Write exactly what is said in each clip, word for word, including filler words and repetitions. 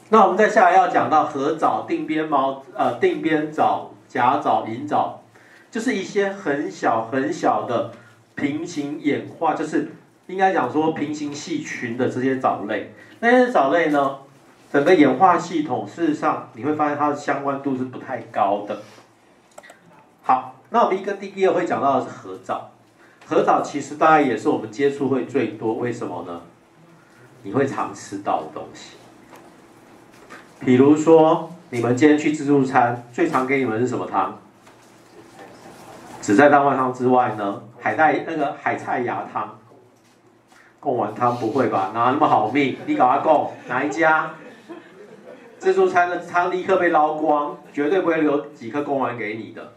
那我们再下来要讲到合藻、定边毛、呃定边藻、假藻、银藻，就是一些很小很小的平行演化，就是应该讲说平行系群的这些藻类。那些藻类呢，整个演化系统事实上你会发现它的相关度是不太高的。好，那我们一个第二会讲到的是合藻。合藻其实大概也是我们接触会最多，为什么呢？你会常吃到的东西。比如说，你们今天去自助餐，最常给你们是什么汤？紫菜蛋花汤之外呢，海带那个海菜芽汤。贡丸汤不会吧？哪那么好命？你搞他贡哪一家？自助餐的汤立刻被捞光，绝对不会留几颗贡丸给你的。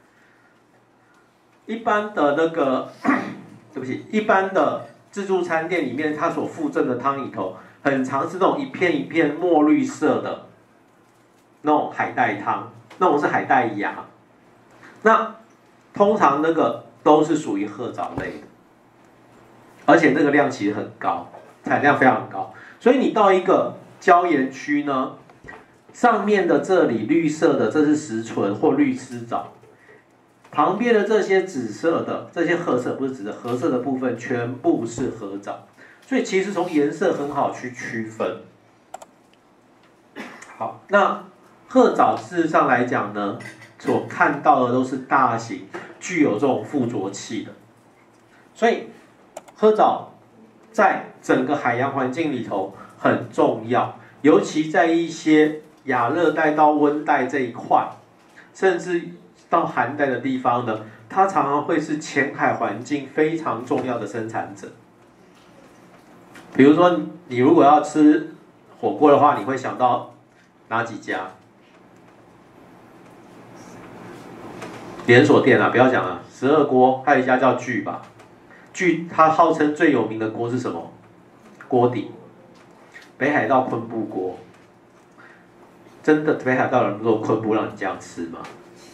一般的那个，对不起，一般的自助餐店里面，它所附赠的汤里头，很常是那种一片一片墨绿色的那种海带汤，那种是海带芽。那通常那个都是属于褐藻类的，而且那个量其实很高，产量非常高。所以你到一个礁岩区呢，上面的这里绿色的，这是石唇或绿丝藻。旁边的这些紫色的，这些褐色不是紫的，褐色的部分全部是褐藻，所以其实从颜色很好去区分。好，那褐藻事实上来讲呢，所看到的都是大型、具有这种附着器的，所以褐藻在整个海洋环境里头很重要，尤其在一些亚热带到温带这一块，甚至到寒带的地方呢，它常常会是浅海环境非常重要的生产者。比如说，你如果要吃火锅的话，你会想到哪几家？连锁店啊，不要讲了，十二锅，还有一家叫聚吧。聚它号称最有名的锅是什么？锅底，北海道昆布锅。真的北海道人做昆布让你这样吃吗？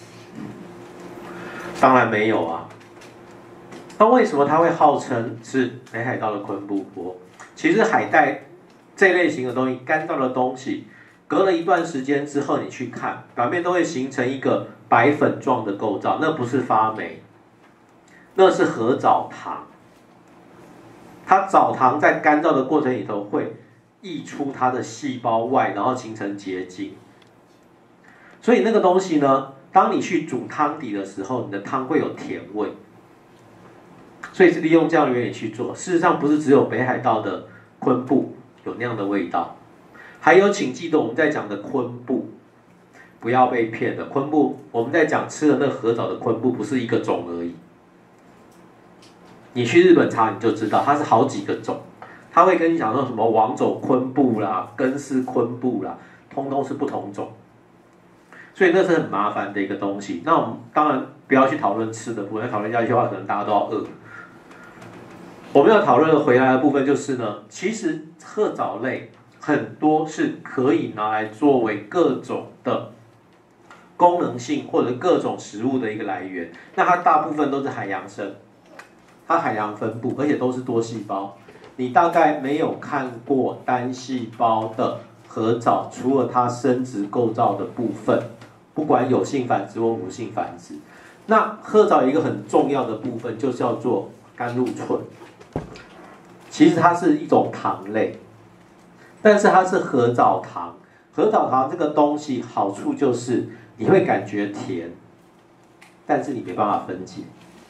当然没有啊。那为什么它会号称是北海道的昆布锅？其实海带这类型的东西，干燥的东西，隔了一段时间之后，你去看，表面都会形成一个白粉状的构造，那不是发霉，那是合藻糖。它藻糖在干燥的过程里头会溢出它的细胞外，然后形成结晶。所以那个东西呢，当你去煮汤底的时候，你的汤会有甜味。所以是利用这样的原理去做。事实上，不是只有北海道的昆布有那样的味道，还有请记得我们在讲的昆布，不要被骗的。昆布我们在讲吃的那个合藻的昆布，不是一个种而已。你去日本查你就知道，它是好几个种。它会跟你讲说什么王种昆布啦、根丝昆布啦，通通是不同种。所以那是很麻烦的一个东西。那我们当然不要去讨论吃的部分，讨论下去的话，可能大家都要饿。我们要讨论回来的部分就是呢，其实褐藻类很多是可以拿来作为各种的功能性或者各种食物的一个来源。那它大部分都是海洋生，它海洋分布，而且都是多细胞。你大概没有看过单细胞的合藻，除了它生殖构造的部分，不管有性繁殖或无性繁殖。那褐藻有一个很重要的部分，就叫做甘露醇。其实它是一种糖类，但是它是合藻糖。合藻糖这个东西好处就是你会感觉甜，但是你没办法分解。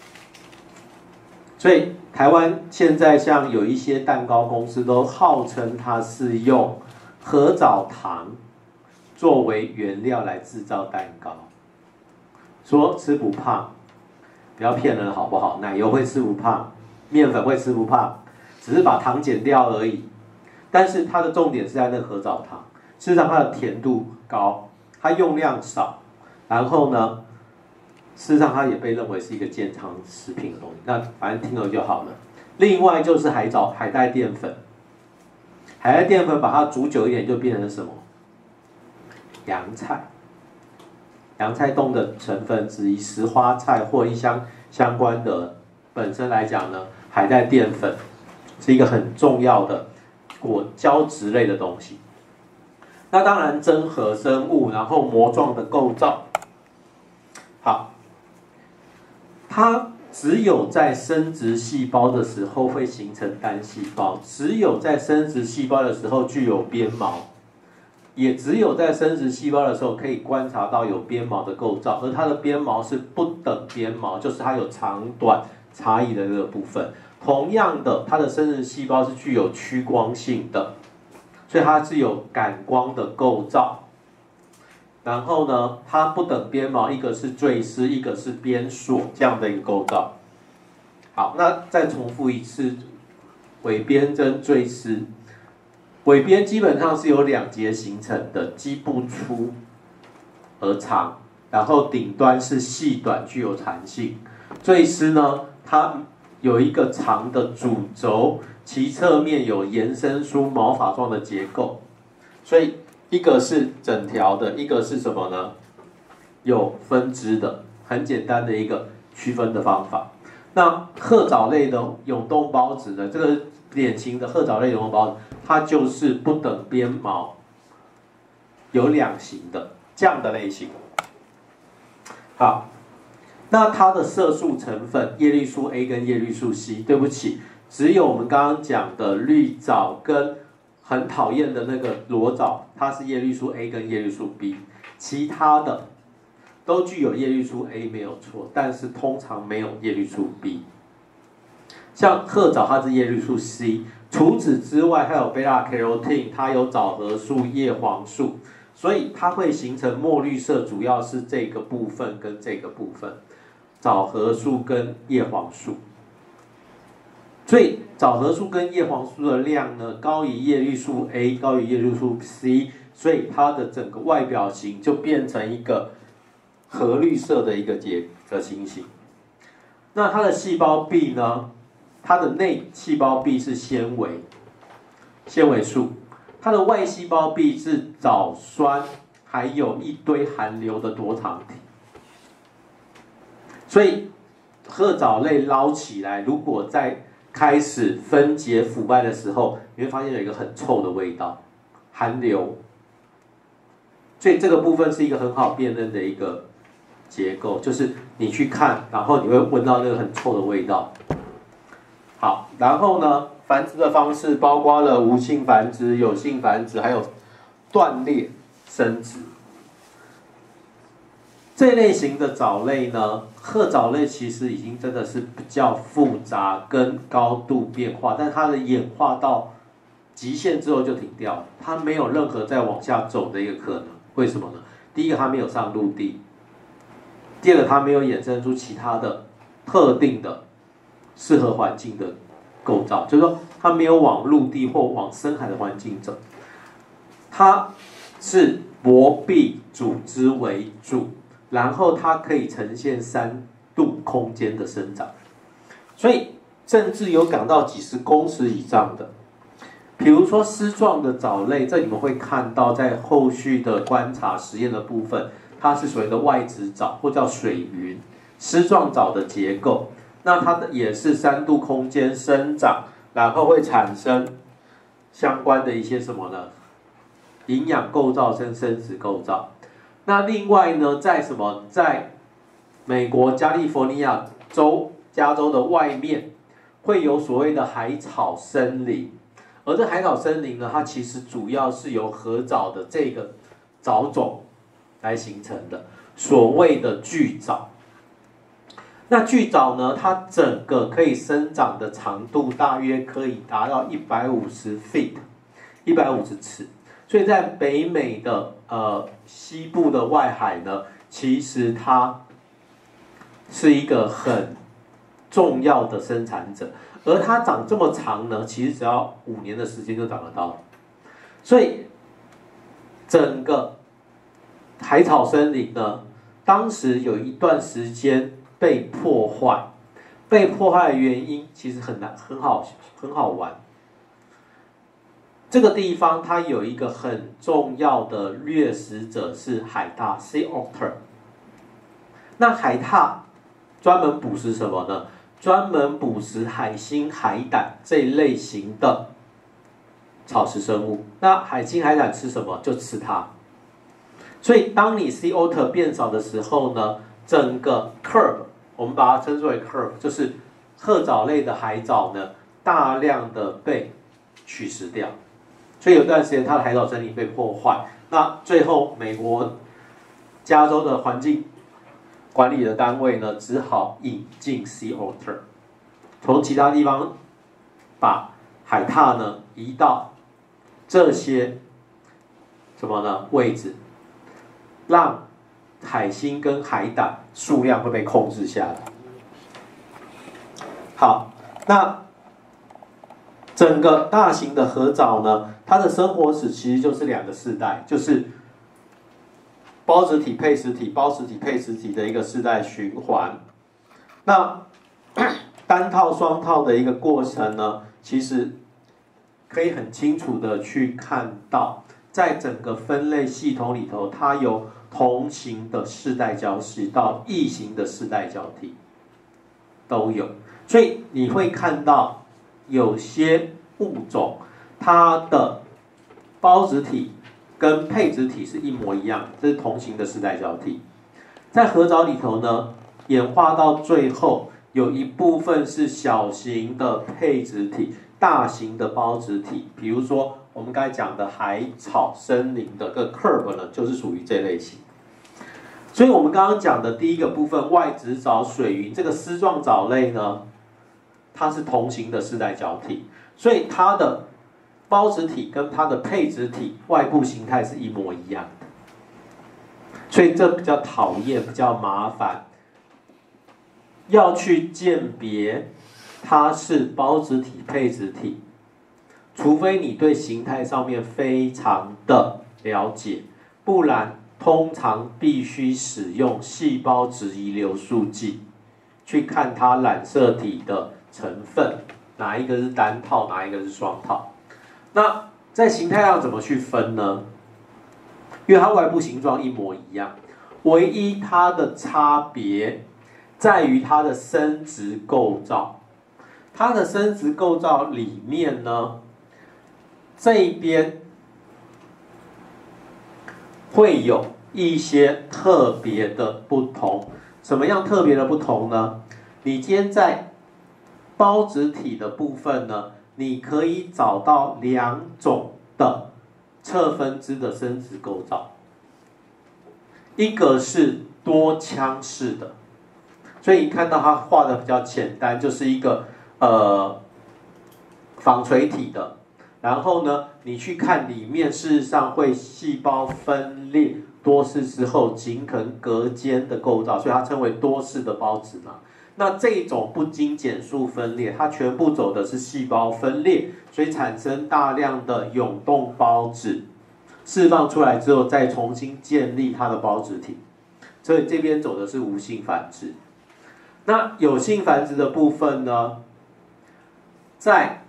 所以台湾现在像有一些蛋糕公司都号称它是用合藻糖作为原料来制造蛋糕，说吃不胖，不要骗人好不好？奶油会吃不胖，面粉会吃不胖，只是把糖减掉而已。但是它的重点是在那个合藻糖，事实上它的甜度高，它用量少，然后呢，事实上它也被认为是一个健康食品的东西。那反正听了就好了。另外就是海藻、海带淀粉，海带淀粉把它煮久一点就变成什么？洋菜。洋菜冻的成分之一，石花菜或一相相关的本身来讲呢，海带淀粉是一个很重要的果胶质类的东西。 那当然真核生物，然后膜状的构造。好，它只有在生殖细胞的时候会形成单细胞，只有在生殖细胞的时候具有鞭毛，也只有在生殖细胞的时候可以观察到有鞭毛的构造，而它的鞭毛是不等鞭毛，就是它有长短差异的这个部分。同样的，它的生殖细胞是具有趋光性的，所以它是有感光的构造。然后呢，它不等鞭毛，一个是赘丝，一个是鞭索，这样的一个构造。好，那再重复一次，尾鞭跟赘丝。尾鞭基本上是由两节形成的，基部粗而长，然后顶端是细短，具有弹性。赘丝呢，它有一个长的主轴，其侧面有延伸出毛发状的结构，所以一个是整条的，一个是什么呢？有分支的，很简单的一个区分的方法。那褐藻类的永动孢子呢？这个典型的褐藻类永动孢子，它就是不等鞭毛，有两型的这样的类型。好，那它的色素成分叶绿素 A 跟叶绿素 C， 对不起，只有我们刚刚讲的绿藻跟很讨厌的那个裸藻，它是叶绿素 A 跟叶绿素 B， 其他的都具有叶绿素 A 没有错，但是通常没有叶绿素 B。像褐藻它是叶绿素 C， 除此之外还有贝塔卡罗汀，它有藻核素、叶黄素，所以它会形成墨绿色，主要是这个部分跟这个部分，藻核素跟叶黄素。所以藻核素跟叶黄素的量呢，高于叶绿素 A， 高于叶绿素 C， 所以它的整个外表型就变成一个核绿色的一个结的情形。那它的细胞壁呢？它的内细胞壁是纤维，纤维素；它的外细胞壁是藻酸，还有一堆含硫的多糖体。所以褐藻类捞起来，如果在开始分解腐败的时候，你会发现有一个很臭的味道，含硫。所以这个部分是一个很好辨认的一个结构，就是你去看，然后你会闻到那个很臭的味道。好，然后呢，繁殖的方式包括了无性繁殖、有性繁殖，还有断裂生殖。这类型的藻类呢，褐藻类其实已经真的是比较复杂跟高度变化，但它的演化到极限之后就停掉了，它没有任何再往下走的一个可能。为什么呢？第一个，它没有上陆地；第二个，它没有衍生出其他的特定的适合环境的构造，就是说它没有往陆地或往深海的环境走，它是薄壁组织为主。然后它可以呈现三度空间的生长，所以甚至有长到几十公尺以上的。比如说丝状的藻类，这你们会看到在后续的观察实验的部分，它是所谓的外子藻或叫水云丝状藻的结构，那它的也是三度空间生长，然后会产生相关的一些什么呢？营养构造跟生殖构造。那另外呢，在什么？在美国加利福尼亚州、加州的外面，会有所谓的海草森林，而这海草森林呢，它其实主要是由褐藻的这个藻种来形成的，所谓的巨藻。那巨藻呢，它整个可以生长的长度大约可以达到一百五十 feet， 一百五十尺。所以在北美的呃西部的外海呢，其实它是一个很重要的生产者，而它长这么长呢，其实只要五年的时间就长得到。所以整个海草森林呢，当时有一段时间被破坏，被破坏的原因其实很难很好很好玩。这个地方它有一个很重要的掠食者是海獭 （sea otter）。那海獭专门捕食什么呢？专门捕食海星、海胆这一类型的草食生物。那海鲸、海胆吃什么？就吃它。所以当你 sea otter 变少的时候呢，整个 curve 我们把它称之为 curve， 就是褐藻类的海藻呢，大量的被取食掉。所以有段时间它的海藻森林被破坏。那最后美国加州的环境管理的单位呢，只好引进 sea otter， 从其他地方把海獭呢移到这些什么呢位置，让海星跟海胆数量会被控制下来。好，那整个大型的河藻呢，它的生活史其实就是两个世代，就是孢子体、配子体、孢子体、配子体的一个世代循环。那单套、双套的一个过程呢，其实可以很清楚的去看到，在整个分类系统里头，它有同型的世代交替到异型的世代交替都有，所以你会看到有些物种它的孢子体跟配子体是一模一样，这是同型的世代交替。在河藻里头呢，演化到最后有一部分是小型的配子体，大型的孢子体，比如说我们刚才讲的海草森林的个 curve 呢，就是属于这类型。所以我们刚刚讲的第一个部分，外子藻、水云这个丝状藻类呢，它是同型的世代交替，所以它的孢子体跟它的配子体外部形态是一模一样的，所以这比较讨厌，比较麻烦，要去鉴别它是孢子体、配子体，除非你对形态上面非常的了解，不然通常必须使用细胞质遗留数剂去看它染色体的成分，哪一个是单套，哪一个是双套。那在形态上怎么去分呢？因为它外部形状一模一样，唯一它的差别在于它的生殖构造。它的生殖构造里面呢，这一边会有一些特别的不同。什么样特别的不同呢？你今天在孢子体的部分呢，你可以找到两种的侧分支的生殖构造，一个是多腔式的，所以你看到它画的比较简单，就是一个呃纺锤体的，然后呢，你去看里面，事实上会细胞分裂多式之后形成隔间的构造，所以它称为多式的孢子囊。那这种不经减数分裂，它全部走的是细胞分裂，所以产生大量的涌动孢子，释放出来之后再重新建立它的孢子体。所以这边走的是无性繁殖。那有性繁殖的部分呢，在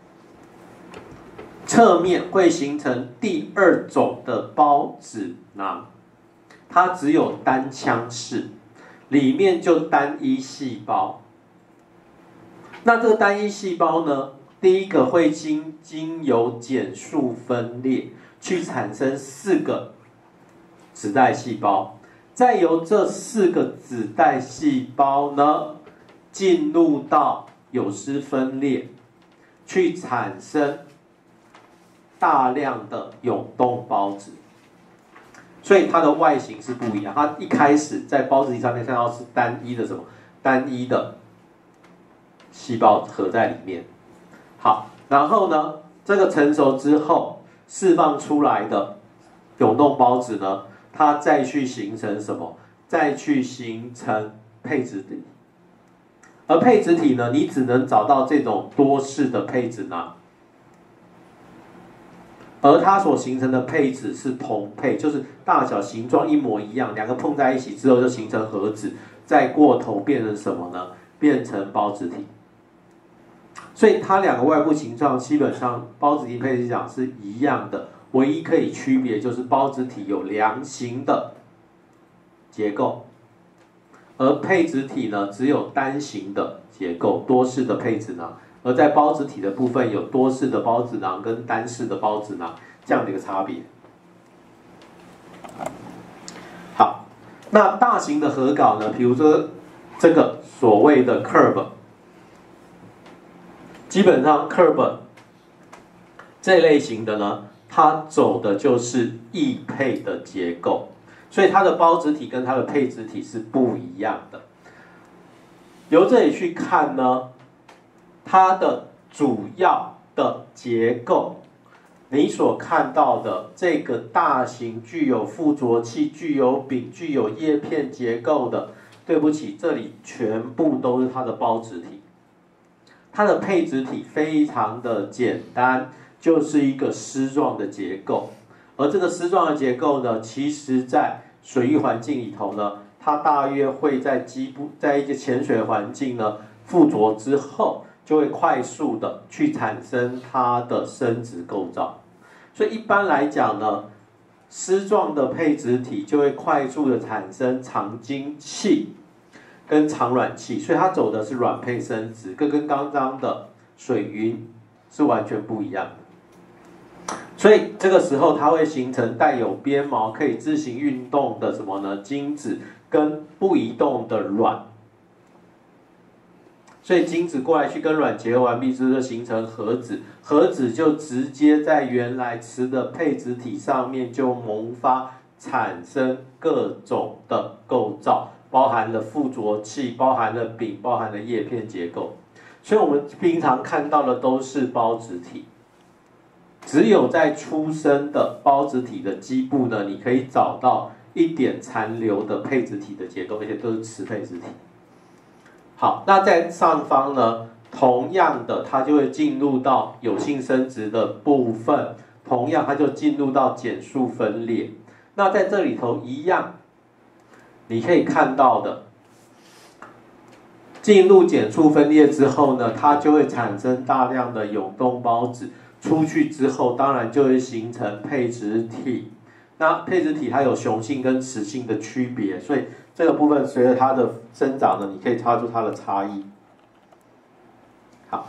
侧面会形成第二种的孢子囊，它只有单腔式，里面就单一细胞。那这个单一细胞呢，第一个会经经由减数分裂去产生四个子代细胞，再由这四个子代细胞呢，进入到有丝分裂，去产生大量的涌动孢子。所以它的外形是不一样，它一开始在孢子体上面看到是单一的什么？单一的细胞合在里面。好，然后呢，这个成熟之后释放出来的涌动孢子呢，它再去形成什么？再去形成配子体。而配子体呢，你只能找到这种多式的配子囊。而它所形成的配子是同配，就是大小形状一模一样，两个碰在一起之后就形成核子，再过头变成什么呢？变成孢子体。所以它两个外部形状基本上孢子体、配子体讲是一样的，唯一可以区别就是孢子体有良型的结构，而配子体呢只有单型的结构，多式的配子囊而在孢子体的部分有多式的孢子囊跟单式的孢子囊这样的一个差别。好，那大型的核藻呢，比如说这个所谓的 curve， 基本上 curve 这类型的呢，它走的就是异配的结构，所以它的孢子体跟它的配子体是不一样的。由这里去看呢，它的主要的结构，你所看到的这个大型具有附着器、具有柄、具有叶片结构的，对不起，这里全部都是它的孢子体。它的配子体非常的简单，就是一个丝状的结构。而这个丝状的结构呢，其实在水域环境里头呢，它大约会在基部，在一些潜水环境呢附着之后，就会快速的去产生它的生殖构造。所以一般来讲呢，丝状的配子体就会快速的产生长精器跟长卵器，所以它走的是卵配生殖，这跟刚刚的水云是完全不一样的。所以这个时候它会形成带有鞭毛、可以自行运动的什么呢？精子跟不移动的卵。所以精子过来去跟卵结合完毕之后，就形成核子，核子就直接在原来雌的配子体上面就萌发产生各种的构造，包含了附着器，包含了柄，包含了叶片结构。所以我们平常看到的都是孢子体。只有在出生的孢子体的基部呢，你可以找到一点残留的配子体的结构，而且都是雌配子体。好，那在上方呢，同样的，它就会进入到有性生殖的部分，同样它就进入到减数分裂。那在这里头一样，你可以看到的，进入减数分裂之后呢，它就会产生大量的永动孢子。出去之后，当然就会形成配子体。那配子体它有雄性跟雌性的区别，所以这个部分随着它的生长呢，你可以查出它的差异。好，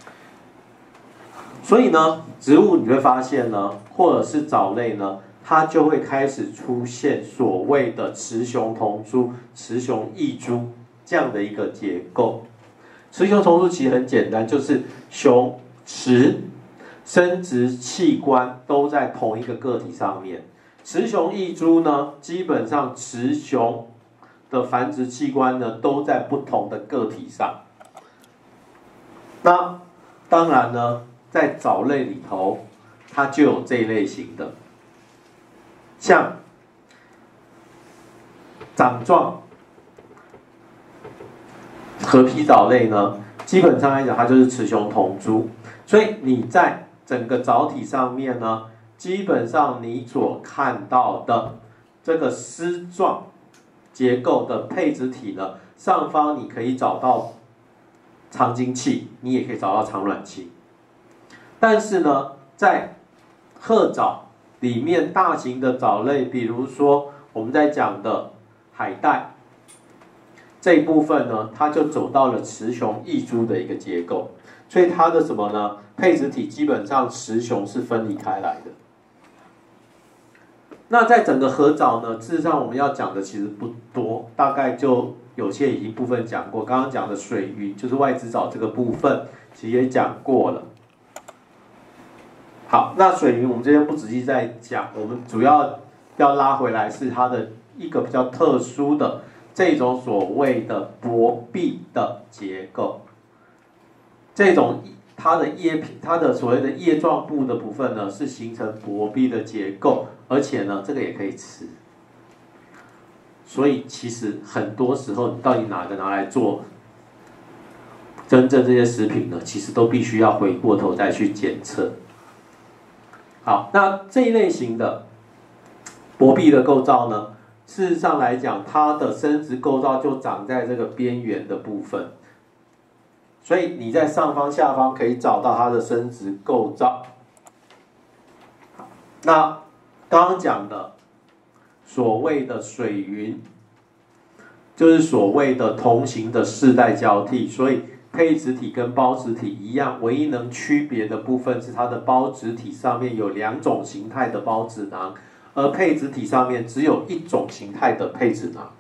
所以呢，植物你会发现呢，或者是藻类呢，它就会开始出现所谓的雌雄同株、雌雄异株这样的一个结构。雌雄同株其实很简单，就是雄雌生殖器官都在同一个个体上面。雌雄异株呢，基本上雌雄的繁殖器官呢都在不同的个体上。那当然呢，在藻类里头，它就有这一类型的，像掌状河皮藻类呢，基本上来讲它就是雌雄同株，所以你在整个藻体上面呢，基本上你所看到的这个丝状结构的配子体呢，上方你可以找到长精器，你也可以找到长卵器。但是呢，在褐藻里面大型的藻类，比如说我们在讲的海带这一部分呢，它就走到了雌雄异株的一个结构，所以它的什么呢？配子体基本上雌雄是分离开来的。那在整个褐藻呢，事实上我们要讲的其实不多，大概就有些已经部分讲过。刚刚讲的水云就是外子藻这个部分，其实也讲过了。好，那水云我们这边不仔细再讲，我们主要要拉回来是它的一个比较特殊的这种所谓的薄壁的结构，这种。它的叶片，它的所谓的叶状部的部分呢，是形成薄壁的结构，而且呢，这个也可以吃。所以其实很多时候，你到底哪个拿来做真正这些食品呢？其实都必须要回过头再去检测。好，那这一类型的薄壁的构造呢，事实上来讲，它的生殖构造就长在这个边缘的部分。所以你在上方、下方可以找到它的生殖构造。那刚刚讲的所谓的水云，就是所谓的同型的世代交替，所以配质体跟胞质体一样，唯一能区别的部分是它的胞质体上面有两种形态的胞质囊，而配质体上面只有一种形态的配质囊。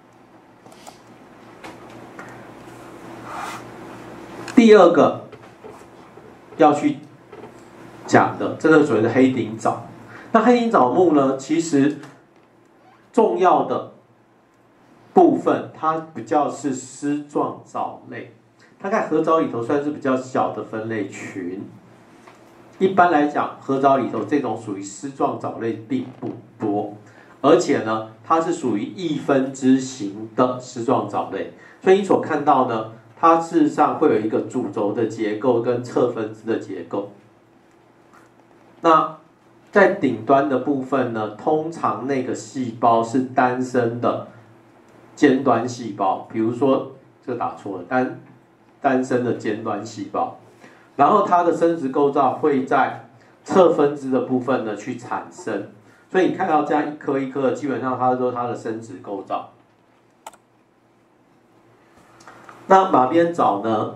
第二个要去讲的，这个所谓的黑顶藻。那黑顶藻目呢，其实重要的部分，它比较是丝状藻类，它在核藻里头算是比较小的分类群。一般来讲，核藻里头这种属于丝状藻类并不多，而且呢，它是属于异分支型的丝状藻类，所以你所看到呢，它事实上会有一个主轴的结构跟侧分支的结构。那在顶端的部分呢，通常那个细胞是单生的尖端细胞，比如说这个打错了，单单生的尖端细胞，然后它的生殖构造会在侧分支的部分呢去产生，所以你看到这样一颗一颗的，基本上它都是它的生殖构造。那马鞭藻呢，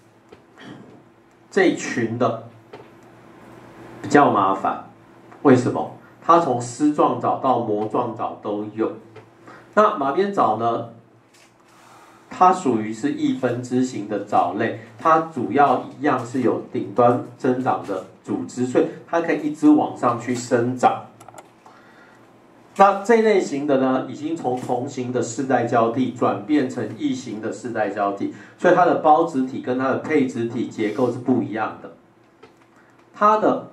这一群的比较麻烦。为什么？它从丝状藻到膜状藻都有。那马鞭藻呢？它属于是异分支型的藻类，它主要一样是有顶端生长的组织，所以它可以一直往上去生长。那这类型的呢，已经从同型的世代交替转变成异型的世代交替，所以它的胞质体跟它的配质体结构是不一样的。它的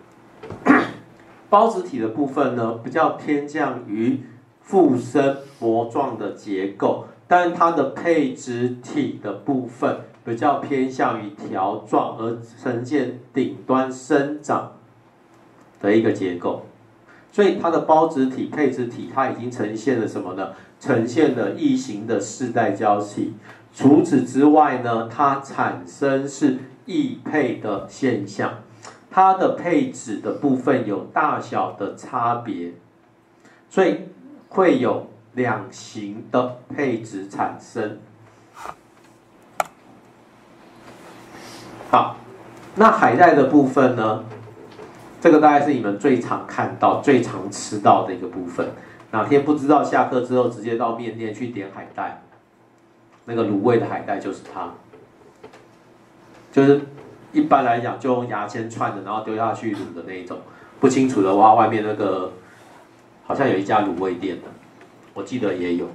胞质体的部分呢，比较偏向于附生膜状的结构，但它的配质体的部分比较偏向于条状，而呈现顶端生长的一个结构。所以它的胞质体、配质体，它已经呈现了什么呢？呈现了异型的世代交替。除此之外呢，它产生是异配的现象。它的配质的部分有大小的差别，所以会有两型的配质产生。好，那海带的部分呢？这个大概是你们最常看到、最常吃到的一个部分。哪天不知道下课之后直接到面店去点海带，那个卤味的海带就是它，就是。一般来讲，就用牙签串的，然后丢下去卤的那一种。不清楚的话，外面那个好像有一家卤味店的，我记得也有。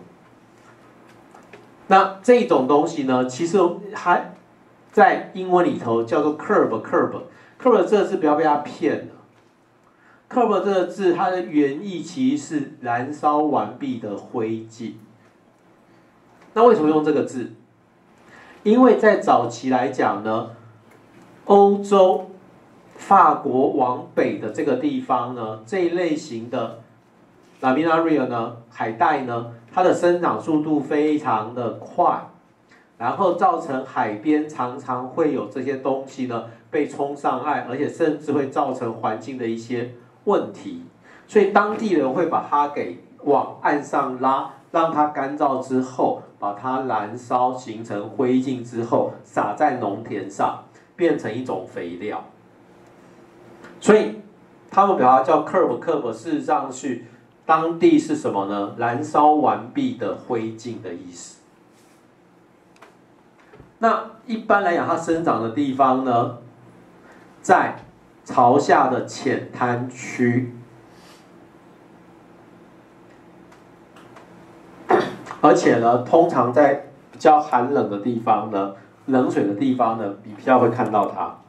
那这种东西呢，其实还在英文里头叫做 curb curb curb 这个字不要被它骗了。curb 这个字它的原意其实是燃烧完毕的灰烬。那为什么用这个字？因为在早期来讲呢。欧洲、法国往北的这个地方呢，这一类型的 Laminaria 呢，海带呢，它的生长速度非常的快，然后造成海边常常会有这些东西呢被冲上岸，而且甚至会造成环境的一些问题，所以当地人会把它给往岸上拉，让它干燥之后，把它燃烧形成灰烬之后，撒在农田上。变成一种肥料，所以他们把它叫 curb curb， 事实上是当地是什么呢？燃烧完毕的灰烬的意思。那一般来讲，它生长的地方呢，在潮下的浅滩区，而且呢，通常在比较寒冷的地方呢。冷水的地方呢，比较会看到它。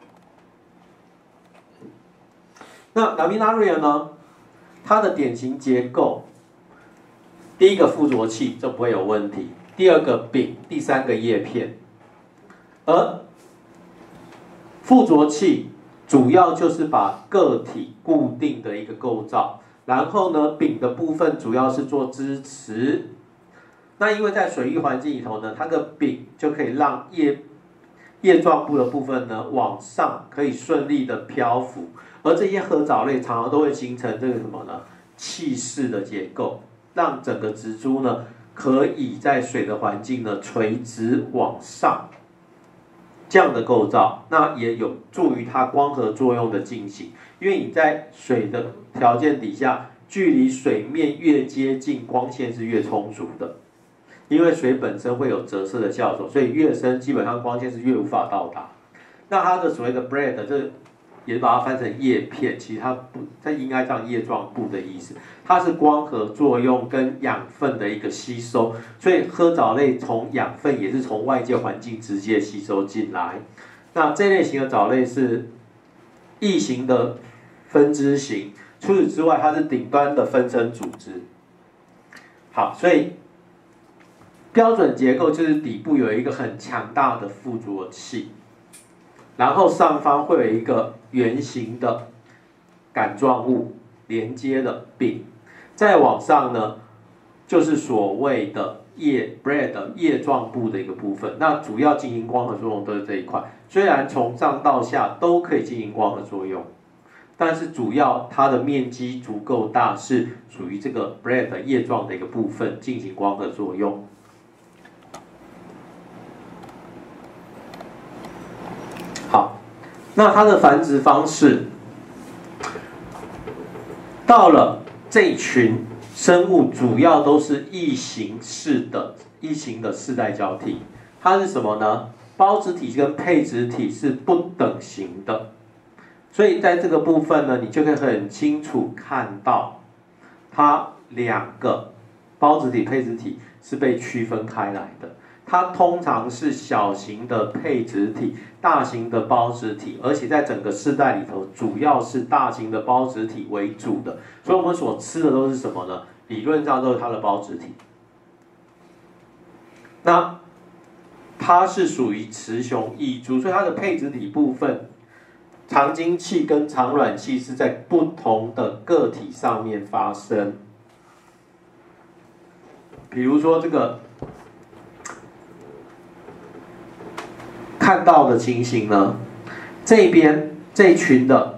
那 Laminaria 呢，它的典型结构，第一个附着器，这不会有问题；第二个柄，第三个叶片。而附着器主要就是把个体固定的一个构造，然后呢，柄的部分主要是做支持。那因为在水域环境里头呢，它的柄就可以让叶叶状部的部分呢往上可以顺利的漂浮，而这些核藻类常常都会形成这个什么呢？气势的结构，让整个植株呢可以在水的环境呢垂直往上。 这样的构造，那也有助于它光合作用的进行。因为你在水的条件底下，距离水面越接近，光线是越充足的。因为水本身会有折射的效果，所以越深基本上光线是越无法到达。那它的所谓的 bread， 这也把它翻成叶片，其实它不，它应该叫叶状部的意思。它是光合作用跟养分的一个吸收，所以褐藻类从养分也是从外界环境直接吸收进来。那这类型的藻类是异型的分支型，除此之外，它是顶端的分生组织。好，所以标准结构就是底部有一个很强大的附着器，然后上方会有一个圆形的杆状物连接的柄，再往上呢，就是所谓的叶 bread 叶状部的一个部分。那主要进行光合作用都是这一块，虽然从上到下都可以进行光合作用，但是主要它的面积足够大，是属于这个 bread 叶状的一个部分进行光合作用。好，那它的繁殖方式，到了这一群生物，主要都是异形式的异形的世代交替。它是什么呢？孢子体跟配子体是不等型的，所以在这个部分呢，你就可以很清楚看到，它两个孢子体、配子体是被区分开来的。它通常是小型的配子体、大型的孢子体，而且在整个世代里头，主要是大型的孢子体为主的。所以我们所吃的都是什么呢？理论上都是它的孢子体。那它是属于雌雄异株，所以它的配子体部分，长精器跟长卵器是在不同的个体上面发生。比如说这个。看到的情形呢，这边这一群的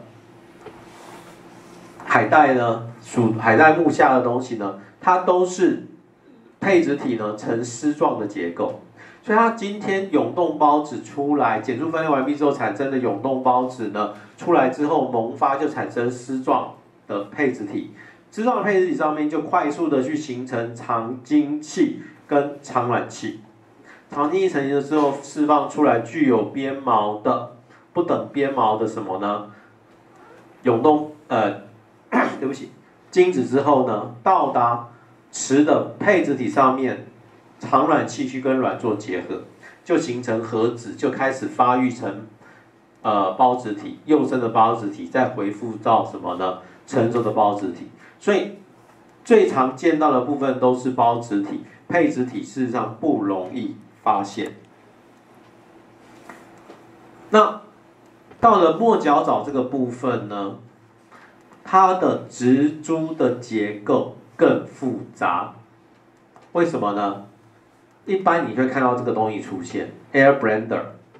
海带呢，属海带目下的东西呢，它都是配子体呢呈丝状的结构，所以它今天永冻孢子出来，减数分裂完毕之后产生的永冻孢子呢，出来之后萌发就产生丝状的配子体，丝状的配子体上面就快速的去形成长精器跟长卵器。长精器成型的时候，释放出来具有鞭毛的不等鞭毛的什么呢？永冻呃，对不起，精子之后呢，到达雌的配子体上面，长卵器去跟卵做结合，就形成核子，就开始发育成呃孢子体，幼生的孢子体，再回复到什么呢？成熟的孢子体。所以最常见到的部分都是孢子体，配子体事实上不容易发现。那到了末角藻这个部分呢，它的植株的结构更复杂。为什么呢？一般你会看到这个东西出现 ，air blender，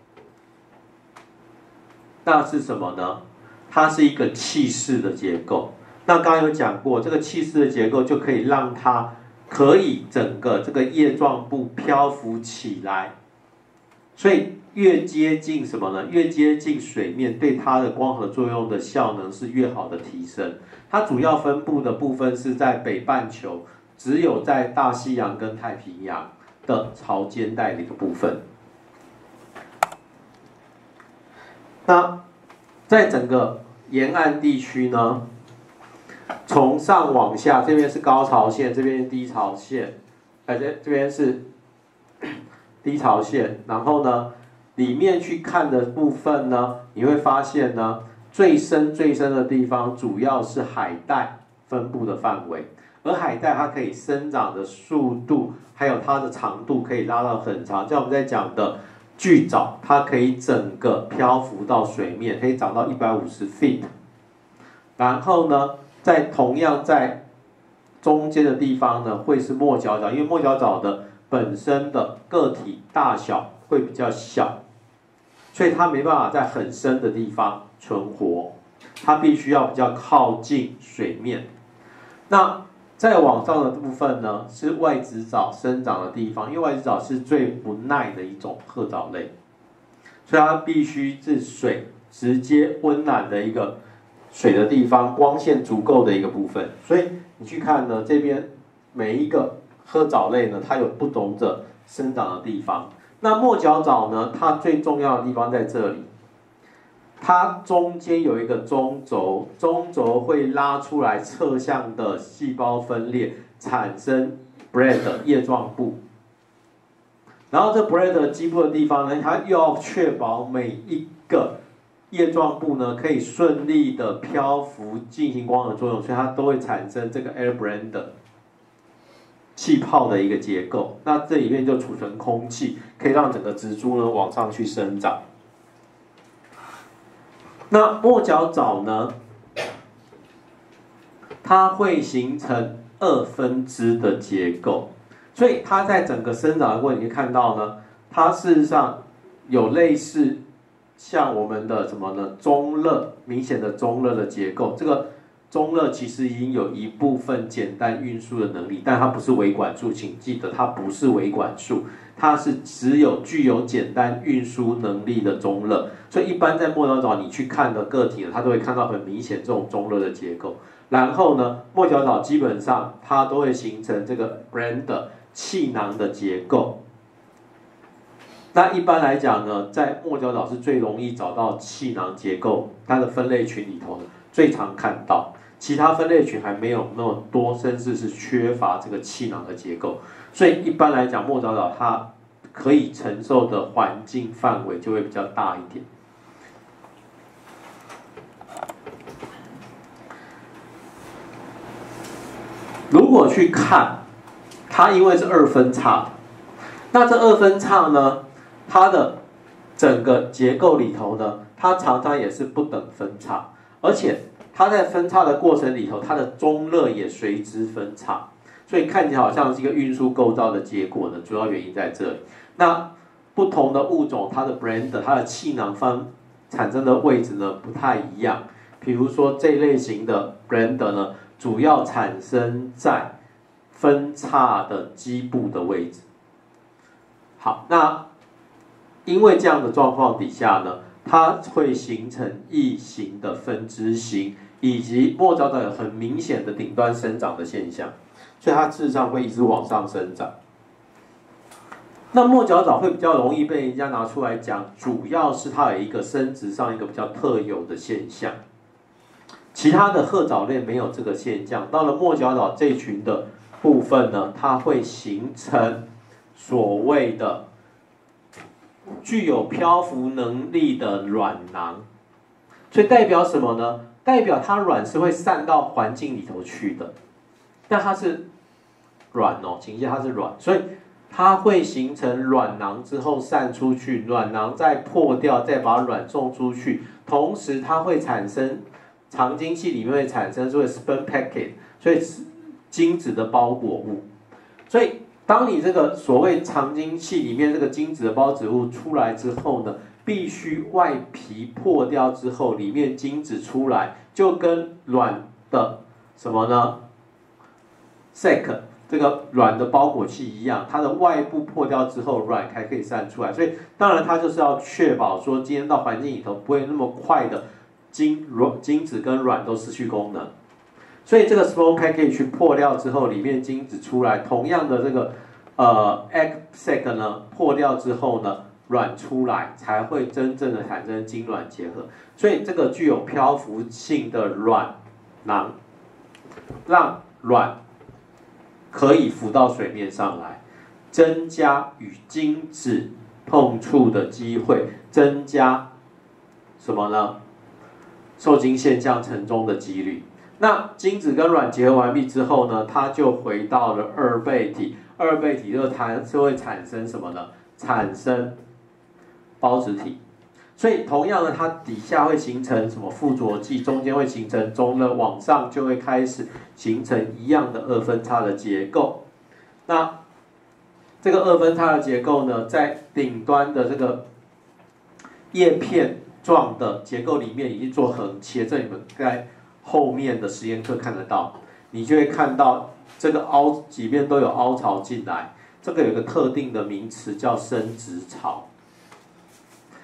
那是什么呢？它是一个气式的结构。那刚刚有讲过，这个气式的结构就可以让它可以整个这个叶状部漂浮起来，所以越接近什么呢？越接近水面，对它的光合作用的效能是越好的提升。它主要分布的部分是在北半球，只有在大西洋跟太平洋的潮间带的一个部分。那在整个沿岸地区呢，从上往下，这边是高潮线，这边是低潮线，哎，这这边是低潮线。然后呢，里面去看的部分呢，你会发现呢，最深最深的地方主要是海带分布的范围，而海带它可以生长的速度，还有它的长度可以拉到很长。像我们在讲的巨藻，它可以整个漂浮到水面，可以长到一百五十 feet。然后呢，在同样在中间的地方呢，会是末角藻，因为末角藻的本身的个体大小会比较小，所以它没办法在很深的地方存活，它必须要比较靠近水面。那再往上的部分呢，是外子藻生长的地方，因为外子藻是最不耐的一种褐藻类， 所以它必须是水直接温暖的一个水的地方，光线足够的一个部分。所以你去看呢，这边每一个褐藻类呢，它有不同的生长的地方。那末角藻呢，它最重要的地方在这里，它中间有一个中轴，中轴会拉出来侧向的细胞分裂，产生 braid 叶状部。然后这 braid 基部的地方呢，它又要确保每一个叶状部呢可以顺利的漂浮进行光合作用，所以它都会产生这个 air blend 气泡的一个结构。那这里面就储存空气，可以让整个植株呢往上去生长。那末角藻呢，它会形成二分支的结构。所以它在整个生长的过程，你可以看到呢，它事实上有类似像我们的什么呢？中热，明显的中热的结构。这个中热其实已经有一部分简单运输的能力，但它不是微管束，请记得它不是微管束，它是只有具有简单运输能力的中热。所以一般在末角藻你去看的个体呢，它都会看到很明显这种中热的结构。然后呢，末角藻基本上它都会形成这个 braid 气囊的结构。那一般来讲呢，在末角藻是最容易找到气囊结构，它的分类群里头呢最常看到，其他分类群还没有那么多，甚至是缺乏这个气囊的结构。所以一般来讲，末角藻它可以承受的环境范围就会比较大一点。如果去看，它因为是二分叉，那这二分叉呢，它的整个结构里头呢，它常常也是不等分叉，而且它在分叉的过程里头，它的中热也随之分叉，所以看起来好像是一个运输构造的结果呢，主要原因在这里。那不同的物种，它的 braid 它的气囊方产生的位置呢不太一样。比如说这一类型的 braid 呢，主要产生在分叉的基部的位置。好，那因为这样的状况底下呢，它会形成异形的分支型，以及末角藻有很明显的顶端生长的现象，所以它事实上会一直往上生长。那末角藻会比较容易被人家拿出来讲，主要是它有一个生殖上一个比较特有的现象，其他的褐藻类没有这个现象。到了末角藻这一群的部分呢，它会形成所谓的具有漂浮能力的卵囊，所以代表什么呢？代表它卵是会散到环境里头去的，但它是卵哦，请记它是卵，所以它会形成卵囊之后散出去，卵囊再破掉，再把卵送出去，同时它会产生长精器里面会产生所谓 sperm packet， 所以精子的包裹物，所以当你这个所谓长精器里面这个精子的包裹物出来之后呢，必须外皮破掉之后，里面精子出来，就跟卵的什么呢 sac 这个卵的包裹器一样，它的外部破掉之后，卵才可以散出来。所以当然它就是要确保说，今天到环境里头不会那么快的精卵精子跟卵都失去功能。所以这个 sperm package 破掉之后，里面精子出来，同样的这个呃 egg sac 呢破掉之后呢，卵出来才会真正的产生精卵结合。所以这个具有漂浮性的卵囊，让卵可以浮到水面上来，增加与精子碰触的机会，增加什么呢？受精现象成功的几率。那精子跟卵结合完毕之后呢，它就回到了二倍体，二倍体就产就会产生什么呢？产生孢子体。所以同样的，它底下会形成什么附着剂，中间会形成中热，往上就会开始形成一样的二分叉的结构。那这个二分叉的结构呢，在顶端的这个叶片状的结构里面已经做横切，这你们在后面的实验课看得到，你就会看到这个凹几边都有凹槽进来，这个有一个特定的名词叫生殖槽。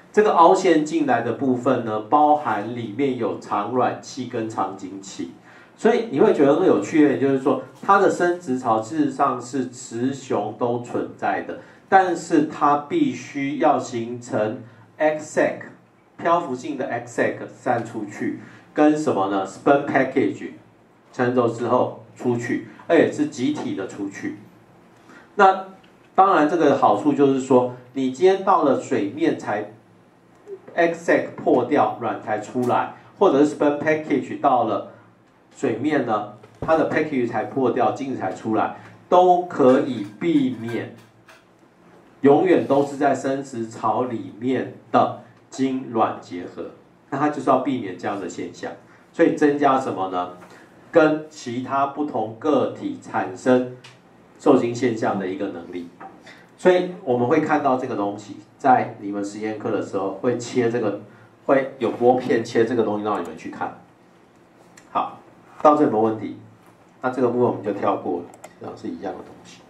这个凹陷进来的部分呢，包含里面有肠卵器跟肠经器，所以你会觉得很有趣的，就是说它的生殖槽事实上是雌雄都存在的，但是它必须要形成 egg sac 漂浮性的 egg sac 散出去，跟什么呢 ？sperm package 成熟之后出去，而且是集体的出去。那当然，这个好处就是说，你今天到了水面才 egg sac 破掉，卵才出来，或者是 sperm package 到了水面呢，它的 package 才破掉，精子才出来，都可以避免，永远都是在生殖槽里面的精卵结合。那它就是要避免这样的现象，所以增加什么呢？跟其他不同个体产生受精现象的一个能力。所以我们会看到这个东西，在你们实验课的时候会切这个，会有拨片切这个东西让你们去看。好，到这有没有问题？那这个部分我们就跳过了，这样是一样的东西。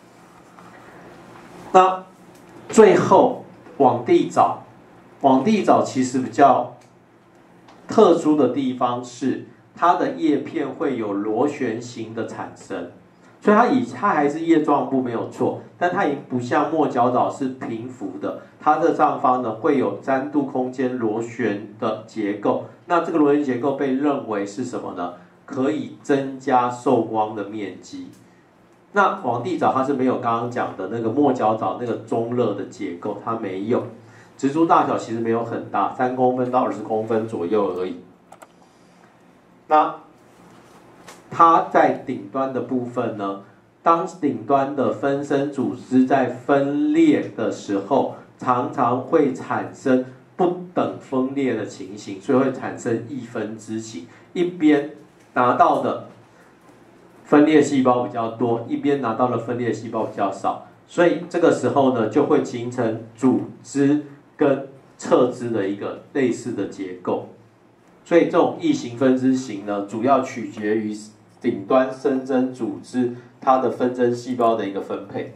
那最后往地找，往地找其实比较特殊的地方是，它的叶片会有螺旋形的产生。所以它以它还是叶状部没有错，但它已经不像末角藻是平浮的，它的上方呢会有三度空间螺旋的结构。那这个螺旋结构被认为是什么呢？可以增加受光的面积。那往地藻它是没有刚刚讲的那个末角藻那个中热的结构，它没有。植株大小其实没有很大，三公分到二十公分左右而已。那它在顶端的部分呢，当顶端的分生组织在分裂的时候，常常会产生不等分裂的情形，所以会产生异分支型，一边拿到的分裂细胞比较多，一边拿到的分裂细胞比较少，所以这个时候呢，就会形成组织跟侧枝的一个类似的结构。所以这种异形分支型呢，主要取决于顶端生增组织它的分针细胞的一个分配。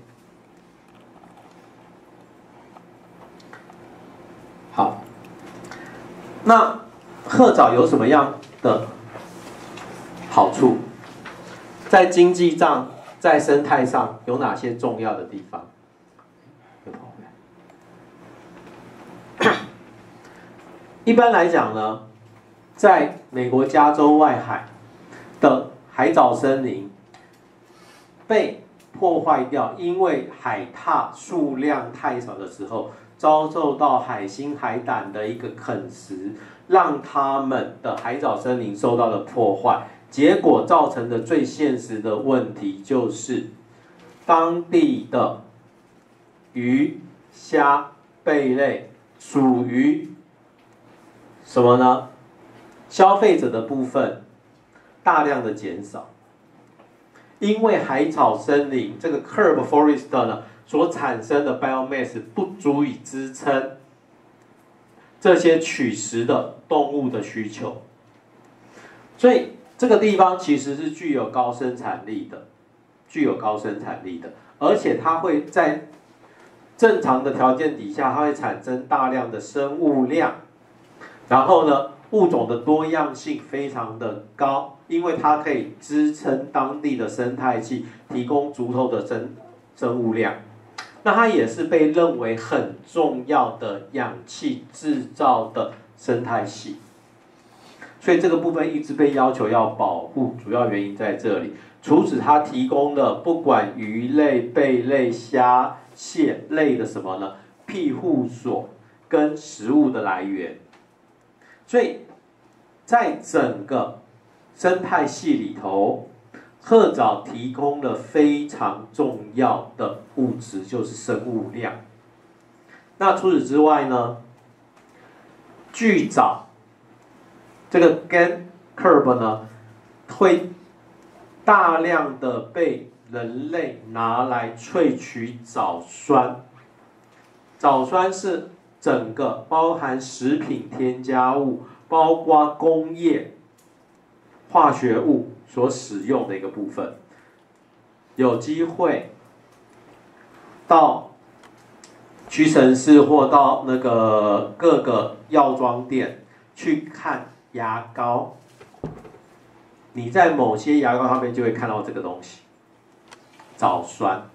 好，那褐藻有什么样的好处？在经济上，在生态上有哪些重要的地方？一般来讲呢，在美国加州外海的海藻森林被破坏掉，因为海獭数量太少的时候，遭受到海星、海胆的一个啃食，让它们的海藻森林受到了破坏。结果造成的最现实的问题就是，当地的鱼、虾、贝类属于什么呢？消费者的部分大量的减少，因为海草森林这个 curb forest 呢所产生的 biomass 不足以支撑这些取食的动物的需求，所以这个地方其实是具有高生产力的，具有高生产力的，而且它会在正常的条件底下，它会产生大量的生物量，然后呢，物种的多样性非常的高，因为它可以支撑当地的生态系，提供足够的生生物量。那它也是被认为很重要的氧气制造的生态系。所以这个部分一直被要求要保护，主要原因在这里。除此，它提供了不管鱼类、贝类、虾、蟹类的什么呢？庇护所跟食物的来源。所以，在整个生态系里头，褐藻提供了非常重要的物质，就是生物量。那除此之外呢，巨藻这个 Gantt curve 呢，会大量的被人类拿来萃取藻酸。藻酸是整个包含食品添加物，包括工业化学物所使用的一个部分。有机会到屈臣氏或到那个各个药妆店去看牙膏，你在某些牙膏上面就会看到这个东西，藻酸，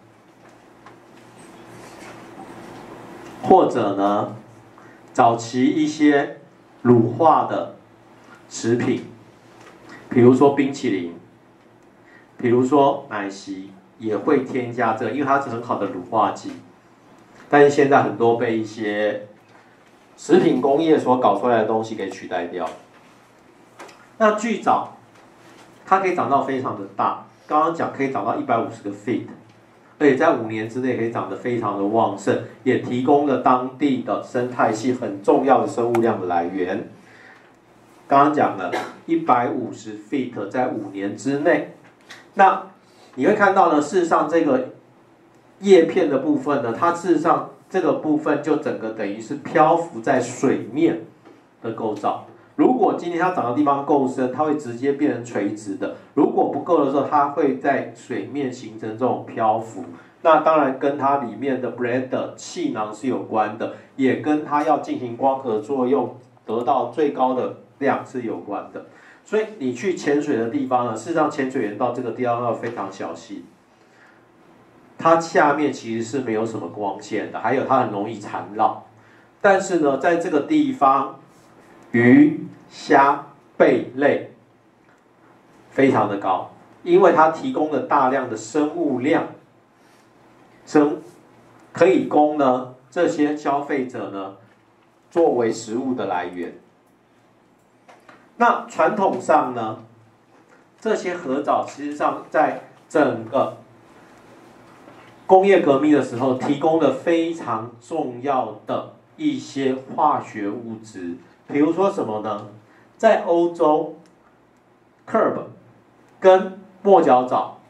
或者呢，早期一些乳化的食品，比如说冰淇淋，比如说奶昔，也会添加这个，因为它是很好的乳化剂。但是现在很多被一些食品工业所搞出来的东西给取代掉。那巨藻，它可以长到非常的大，刚刚讲可以长到一百五十个 feet， 而且在五年之内可以长得非常的旺盛，也提供了当地的生态系很重要的生物量的来源。刚刚讲了一百五十 feet 在五年之内，那你会看到呢，事实上这个叶片的部分呢，它事实上这个部分就整个等于是漂浮在水面的构造。如果今天它长的地方够深，它会直接变成垂直的；如果不够的时候，它会在水面形成这种漂浮。那当然跟它里面的 bladder 气囊是有关的，也跟它要进行光合作用得到最高的量是有关的。所以你去潜水的地方呢，事实上潜水员到这个地方要非常小心。它下面其实是没有什么光线的，还有它很容易缠绕。但是呢，在这个地方，鱼、虾、贝类非常的高，因为它提供了大量的生物量，生可以供呢这些消费者呢作为食物的来源。那传统上呢，这些河藻实际上在整个工业革命的时候，提供了非常重要的一些化学物质，比如说什么呢？在欧洲 ，Curb 跟墨角藻，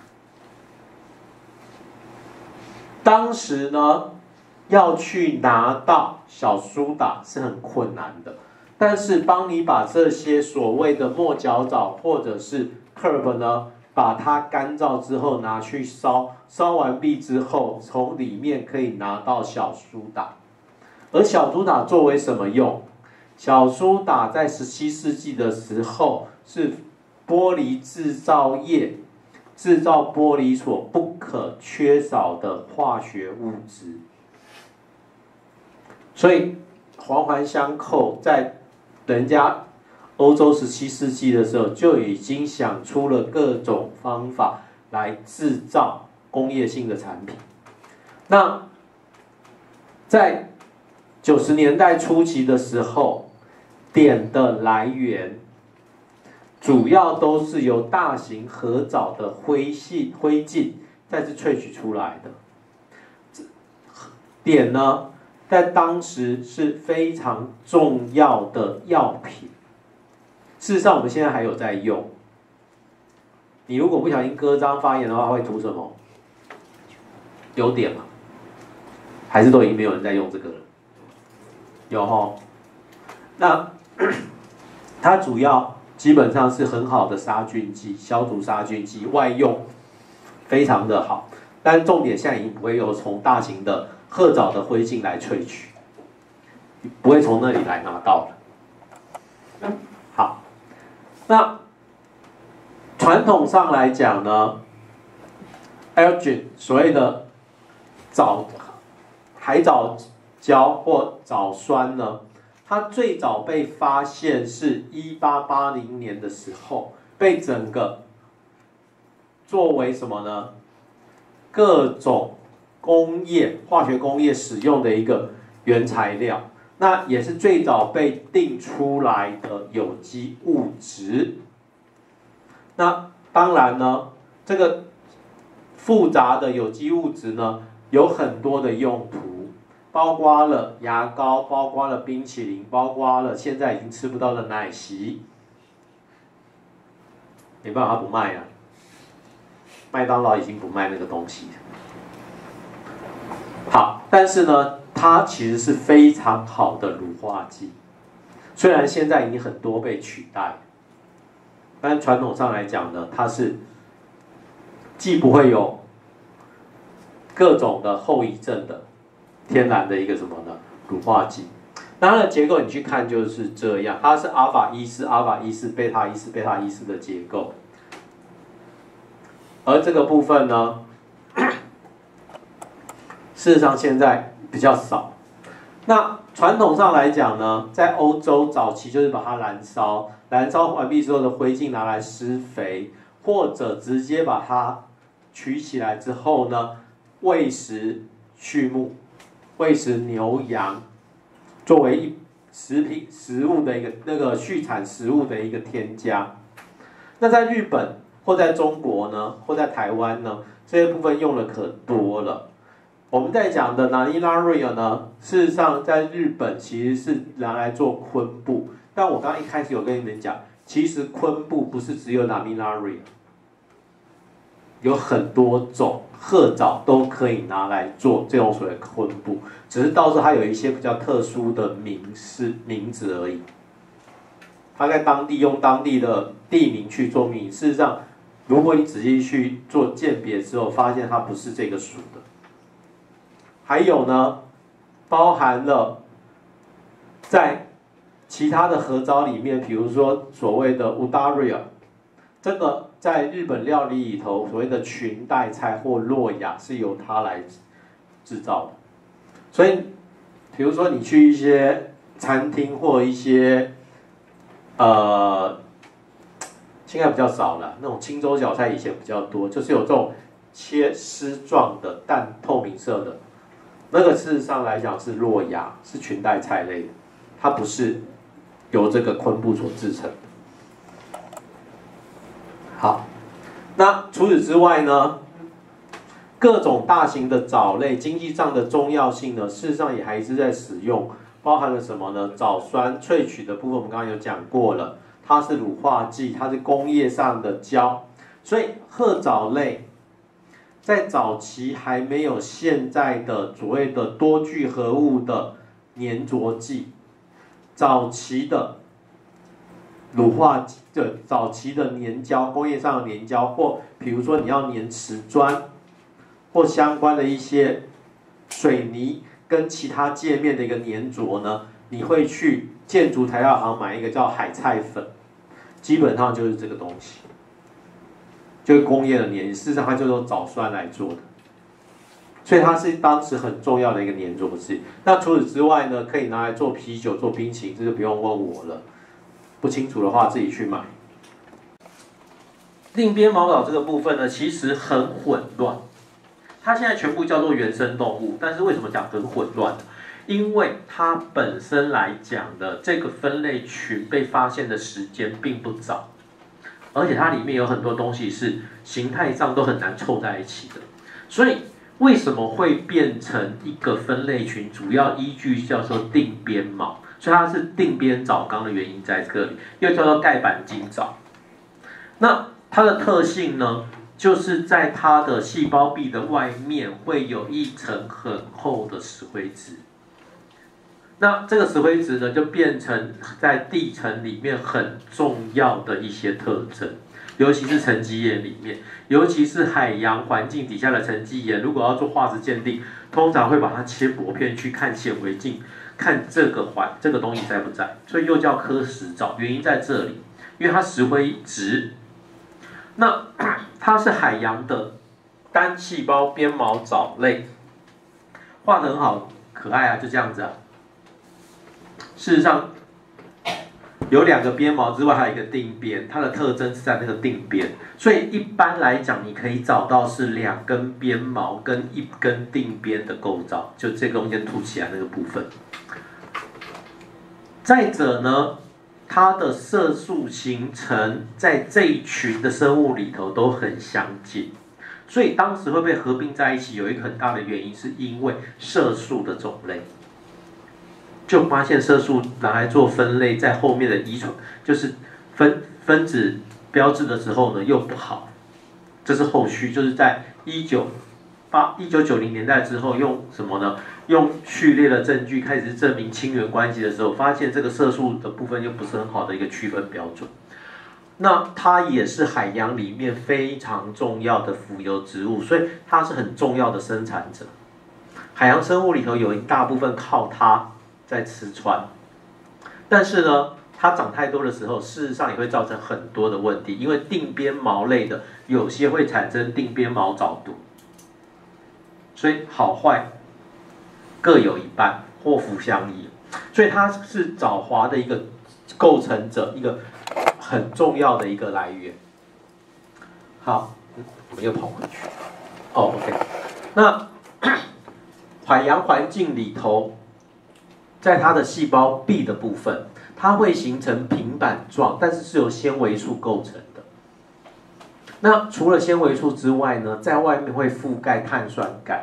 当时呢要去拿到小苏打是很困难的，但是帮你把这些所谓的墨角藻或者是 Curb 呢，把它干燥之后拿去烧，烧完毕之后，从里面可以拿到小苏打。而小苏打作为什么用？小苏打在十七世纪的时候是玻璃制造业制造玻璃所不可缺少的化学物质，所以环环相扣，在人家欧洲十七世纪的时候就已经想出了各种方法来制造工业性的产品。那在九十年代初期的时候，碘的来源主要都是由大型河藻的灰烬灰烬再次萃取出来的。碘呢，在当时是非常重要的药品。事实上，我们现在还有在用。你如果不小心割伤发炎的话，会涂什么？有碘吗？还是都已经没有人在用这个了？有齁。那它主要基本上是很好的杀菌剂、消毒杀菌剂，外用非常的好。但重点现在已经不会有从大型的褐藻的灰烬来萃取，不会从那里来拿到了。好，那传统上来讲呢 ，algae 所谓的藻海藻胶或藻酸呢，它最早被发现是一八八零年的时候，被整个作为什么呢？各种工业、化学工业使用的一个原材料，那也是最早被定出来的有机物质。那当然呢，这个复杂的有机物质呢，有很多的用途，包括了牙膏，包括了冰淇淋，包括了现在已经吃不到的奶昔。没办法，它不卖啊，麦当劳已经不卖那个东西了。好，但是呢，它其实是非常好的乳化剂，虽然现在已经很多被取代，但传统上来讲呢，它是既不会有各种的后遗症的， 天然的一个什么呢？乳化剂。那它的结构你去看就是这样，它是阿尔法一四、阿尔法一四、贝塔一四、贝塔一四的结构。而这个部分呢，事实上现在比较少。那传统上来讲呢，在欧洲早期就是把它燃烧，燃烧完毕之后的灰烬拿来施肥，或者直接把它取起来之后呢，喂食畜牧，喂食牛羊，作为一食品食物的一个那个畜产食物的一个添加。那在日本或在中国呢，或在台湾呢，这些部分用的可多了。我们在讲的 Laminaria 呢，事实上在日本其实是拿来做昆布，但我刚刚一开始有跟你们讲，其实昆布不是只有 Laminaria， 有很多种褐藻都可以拿来做这种所谓的昆布，只是到时候它有一些比较特殊的名字名字而已。它在当地用当地的地名去做命名，事实上，如果你仔细去做鉴别之后，发现它不是这个属的。还有呢，包含了在其他的合藻里面，比如说所谓的 Udaria， 这个在日本料理里头所谓的裙带菜或洛亚是由它来制造的。所以，比如说你去一些餐厅或一些呃，现在比较少了，那种青州小菜以前比较多，就是有这种切丝状的淡透明色的。那个事实上来讲是洛亚，是裙带菜类的，它不是由这个昆布所制成的。好，那除此之外呢，各种大型的藻类，经济上的重要性呢，事实上也还是在使用，包含了什么呢？藻酸萃取的部分我们刚刚有讲过了，它是乳化剂，它是工业上的胶，所以褐藻类。在早期还没有现在的所谓的多聚合物的粘着剂，早期的乳化剂，对，早期的粘胶，工业上的粘胶，或比如说你要粘瓷砖，或相关的一些水泥跟其他界面的一个粘着呢，你会去建筑材料行买一个叫海菜粉，基本上就是这个东西。就是工业的粘，事实上它就是用藻酸来做的，所以它是当时很重要的一个粘着剂。那除此之外呢，可以拿来做啤酒、做冰淇淋，这就不用问我了。不清楚的话自己去买。另边毛藻这个部分呢，其实很混乱，它现在全部叫做原生动物，但是为什么讲很混乱呢？因为它本身来讲的这个分类群被发现的时间并不早。而且它里面有很多东西是形态上都很难凑在一起的，所以为什么会变成一个分类群？主要依据叫做定边毛，所以它是定边藻纲的原因在这里，又叫做盖板金藻。那它的特性呢，就是在它的细胞壁的外面会有一层很厚的石灰质。那这个石灰质呢，就变成在地层里面很重要的一些特征，尤其是沉积岩里面，尤其是海洋环境底下的沉积岩，如果要做化石鉴定，通常会把它切薄片去看显微镜，看这个环这个东西在不在，所以又叫刻石藻，原因在这里，因为它石灰质。那它是海洋的单细胞边毛藻类，画得很好，可爱啊，就这样子啊。事实上，有两个边毛之外，还有一个定边，它的特征是在那个定边，所以一般来讲，你可以找到是两根边毛跟一根定边的构造，就这个中间凸起来那个部分。再者呢，它的色素形成在这一群的生物里头都很相近，所以当时会被合并在一起，有一个很大的原因是因为色素的种类。就发现色素拿来做分类，在后面的遗传就是分分子标志的时候呢又不好，这是后续，就是在一九八一九九零年代之后，用什么呢？用序列的证据开始证明亲缘关系的时候，发现这个色素的部分又不是很好的一个区分标准。那它也是海洋里面非常重要的浮游植物，所以它是很重要的生产者。 海洋生物里头有一大部分靠它在吃穿，但是呢，它长太多的时候，事实上也会造成很多的问题，因为定鞭毛类的有些会产生定鞭毛藻毒，所以好坏各有一半，祸福相依，所以它是藻华的一个构成者，一个很重要的一个来源。好，我们又跑回去。哦 ，OK， 那海洋环境里头，在它的细胞壁的部分，它会形成平板状，但是是由纤维素构成的。那除了纤维素之外呢，在外面会覆盖碳酸钙。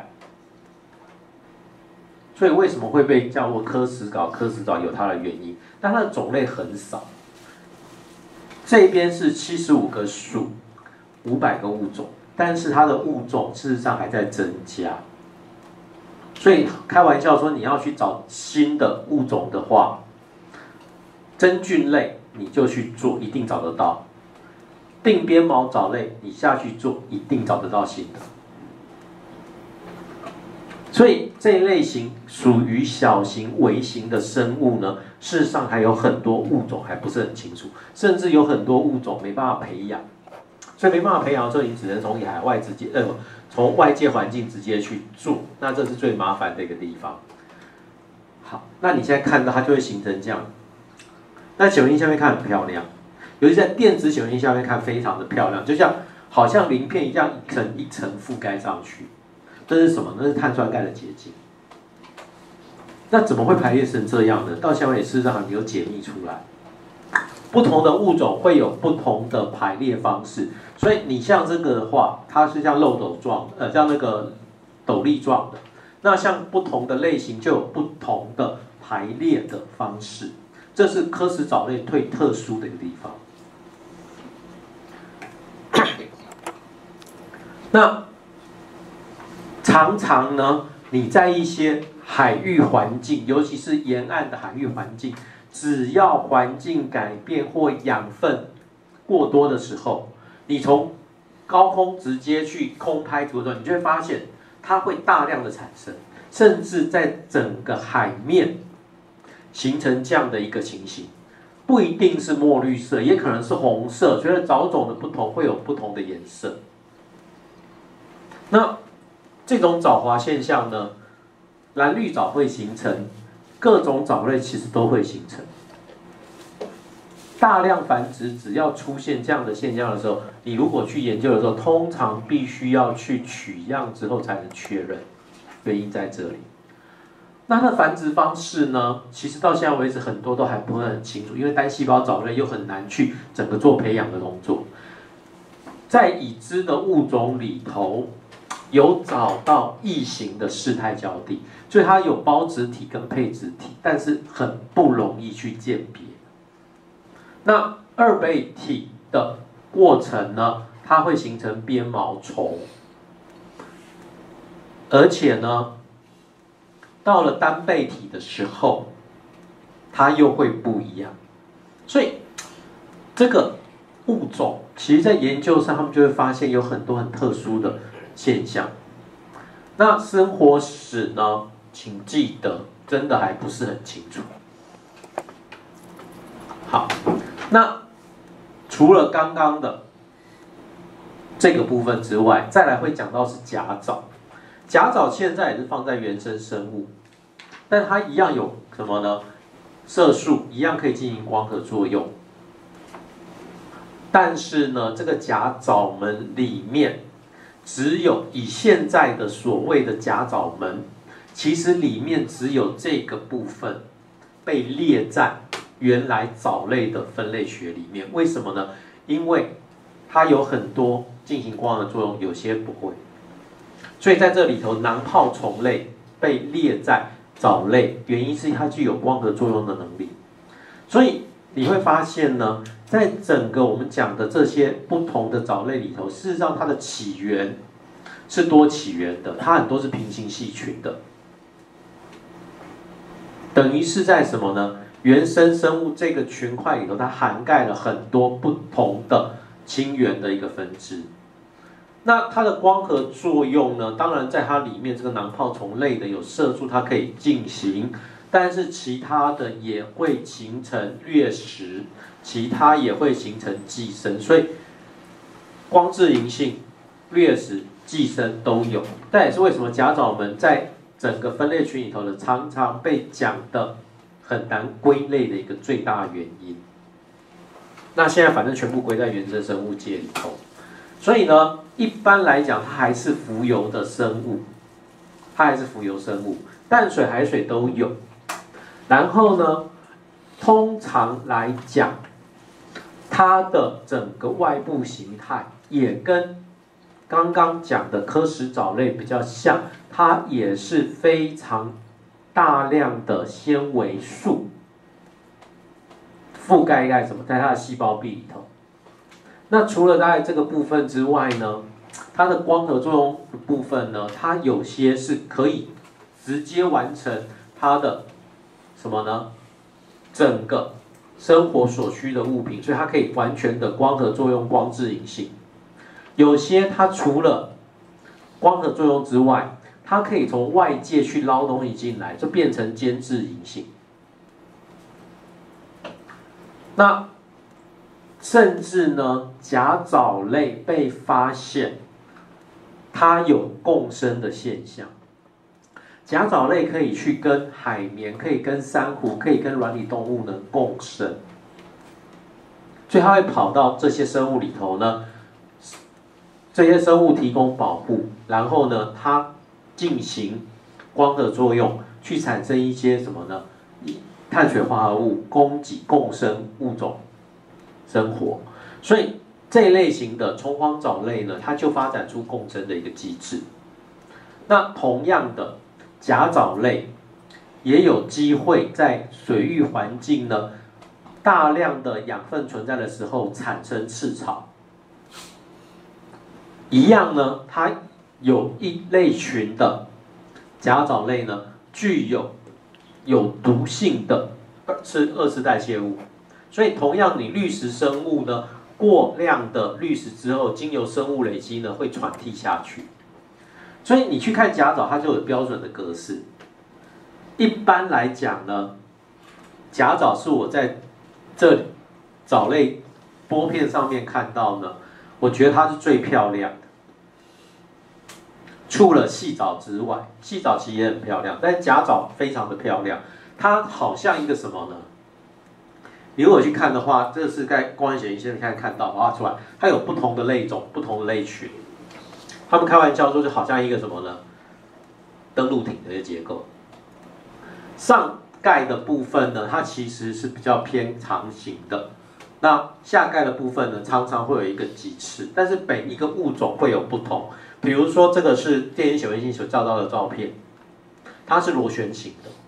所以为什么会被叫做科石藻？科石藻有它的原因，但它的种类很少。这边是七十五个属，五百个物种，但是它的物种事实上还在增加。所以开玩笑说，你要去找新的物种的话，真菌类你就去做，一定找得到；定鞭毛藻类你下去做，一定找得到新的。所以这一类型属于小型、微型的生物呢，事实上还有很多物种还不是很清楚，甚至有很多物种没办法培养。所以没办法培养的时候，你只能从海外直接呃，从外界环境直接去做，那这是最麻烦的一个地方。好，那你现在看到它就会形成这样。那显微镜下面看很漂亮，尤其在电子显微镜下面看非常的漂亮，就像好像鳞片一样一层一层覆盖上去。这是什么？那是碳酸钙的结晶。那怎么会排列成这样呢？到现在也事实上还没有解密出来。不同的物种会有不同的排列方式，所以你像这个的话，它是像漏斗状，呃，像那个斗笠状的。那像不同的类型就有不同的排列的方式，这是科石藻类最特殊的一个地方。那常常呢，你在一些海域环境，尤其是沿岸的海域环境，只要环境改变或养分过多的时候，你从高空直接去空拍图的时候，你就会发现它会大量的产生，甚至在整个海面形成这样的一个情形。不一定是墨绿色，也可能是红色，随着藻种的不同会有不同的颜色。那这种藻华现象呢，蓝绿藻会形成，各种藻类其实都会形成。大量繁殖，只要出现这样的现象的时候，你如果去研究的时候，通常必须要去取样之后才能确认，原因在这里。那它的繁殖方式呢，其实到现在为止很多都还不是很清楚，因为单细胞藻类又很难去整个做培养的工作。在已知的物种里头，有找到异形的视态交地，所以它有胞质体跟配质体，但是很不容易去鉴别。那二倍体的过程呢，它会形成鞭毛虫，而且呢，到了单倍体的时候，它又会不一样。所以这个物种，其实在研究上，他们就会发现有很多很特殊的现象。那生活史呢，请记得真的还不是很清楚。好，那除了刚刚的这个部分之外，再来会讲到是甲藻。甲藻现在也是放在原生生物，但它一样有什么呢？色素一样可以进行光合作用。但是呢，这个甲藻门里面，只有以现在的所谓的甲藻门，其实里面只有这个部分被列在原来藻类的分类学里面。为什么呢？因为它有很多进行光合作用，有些不会。所以在这里头，囊泡虫类被列在藻类，原因是它具有光合作用的能力。所以你会发现呢，在整个我们讲的这些不同的藻类里头，事实上它的起源是多起源的，它很多是平行系群的，等于是在什么呢？原生生物这个群块里头，它涵盖了很多不同的亲缘的一个分支。 那它的光合作用呢？当然在它里面这个囊泡虫类的有色素，它可以进行，但是其他的也会形成掠食，其他也会形成寄生，所以光致银杏、掠食、寄生都有。这也是为什么甲藻们在整个分类群里头的常常被讲的很难归类的一个最大原因。那现在反正全部归在原生生物界里头，所以呢，一般来讲它还是浮游的生物，它还是浮游生物，淡水、海水都有。然后呢，通常来讲，它的整个外部形态也跟刚刚讲的科石藻类比较像，它也是非常大量的纤维素覆盖在什么，在它的细胞壁里头。那除了大概这个部分之外呢，它的光合作用的部分呢，它有些是可以直接完成它的什么呢？整个生活所需的物品，所以它可以完全的光合作用、光致银杏。有些它除了光合作用之外，它可以从外界去捞东西进来，就变成间质银杏。那甚至呢，甲藻类被发现它有共生的现象。甲藻类可以去跟海绵、可以跟珊瑚、可以跟软体动物呢共生，所以它会跑到这些生物里头呢，这些生物提供保护，然后呢，它进行光合作用，去产生一些什么呢？碳水化合物，供给共生物种生活。所以这一类型的虫黄藻类呢，它就发展出共生的一个机制。那同样的，甲藻类也有机会在水域环境呢，大量的养分存在的时候产生赤潮。一样呢，它有一类群的甲藻类呢，具有有毒性的是二次代谢物，所以同样你滤食生物呢，过量的滤食之后，经由生物累积呢，会传递下去。所以你去看甲藻，它就有标准的格式。一般来讲呢，甲藻是我在这藻类玻片上面看到呢，我觉得它是最漂亮的。除了细藻之外，细藻其实也很漂亮，但是甲藻非常的漂亮。它好像一个什么呢？你如果去看的话，这是在光学显微镜看看到画出来，它有不同的类种、不同的类群。他们开玩笑说，就好像一个什么呢？登陆艇的一个结构。上盖的部分呢，它其实是比较偏长形的。那下盖的部分呢，常常会有一个棘刺，但是每一个物种会有不同。比如说，这个是电影显微镜所照到的照片，它是螺旋形的。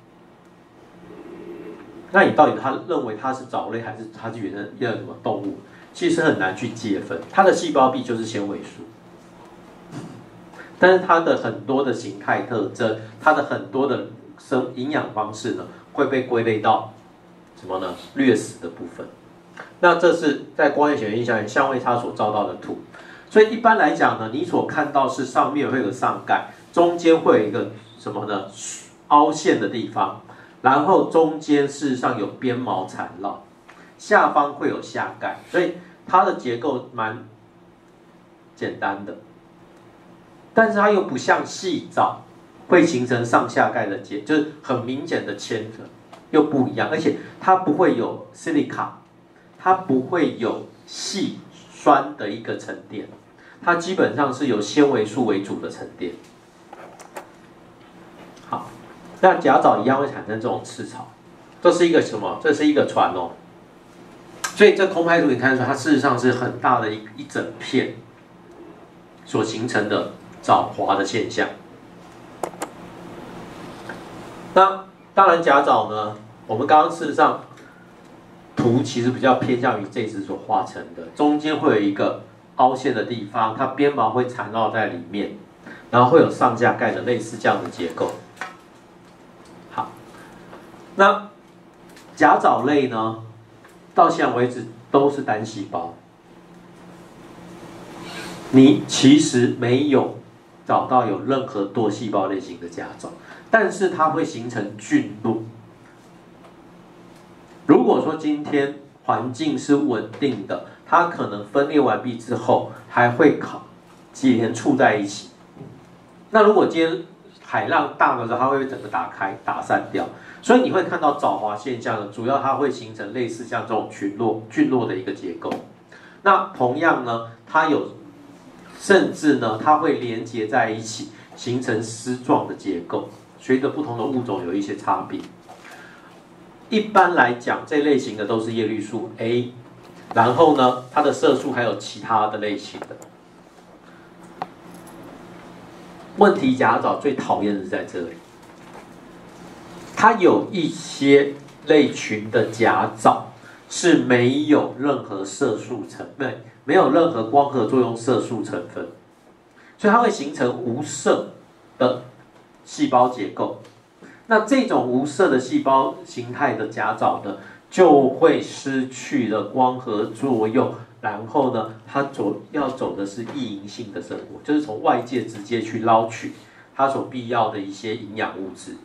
那你到底他认为它是藻类还是它是原生一个什么动物？其实很难去界分。它的细胞壁就是纤维素，但是它的很多的形态特征，它的很多的生营养方式呢，会被归类到什么呢？掠食的部分。那这是在光学显微镜下相位差所照到的图。所以一般来讲呢，你所看到是上面会有个上盖，中间会有一个什么呢？凹陷的地方。然后中间事实上有鞭毛缠绕，下方会有下盖，所以它的结构蛮简单的，但是它又不像细藻会形成上下盖的结，就是很明显的牵扯，又不一样，而且它不会有 silica， 它不会有细酸的一个沉淀，它基本上是由纤维素为主的沉淀。好。那甲藻一样会产生这种赤潮，这是一个什么？这是一个船哦。所以这空拍图你看出来，它事实上是很大的一一整片所形成的藻华的现象。那当然甲藻呢，我们刚刚事实上图其实比较偏向于这次所画成的，中间会有一个凹陷的地方，它鞭毛会缠绕在里面，然后会有上下盖的类似这样的结构。那甲藻类呢，到现在为止都是单细胞。 你其实没有找到有任何多细胞类型的甲藻，但是它会形成菌落。如果说今天环境是稳定的，它可能分裂完毕之后还会考几连处在一起。那如果今天海浪大的时候，它会整个打开打散掉，所以你会看到藻华现象呢，主要它会形成类似像这种群落菌落的一个结构。那同样呢，它有甚至呢，它会连接在一起，形成丝状的结构，随着不同的物种有一些差别。一般来讲，这类型的都是叶绿素 A， 然后呢，它的色素还有其他的类型的。问题甲藻最讨厌的是在这里，它有一些类群的甲藻是没有任何色素成分，没有任何光合作用色素成分，所以它会形成无色的细胞结构。那这种无色的细胞形态的甲藻呢，就会失去了光合作用，然后呢，它走要走的是异营性的生活，就是从外界直接去捞取它所必要的一些营养物质。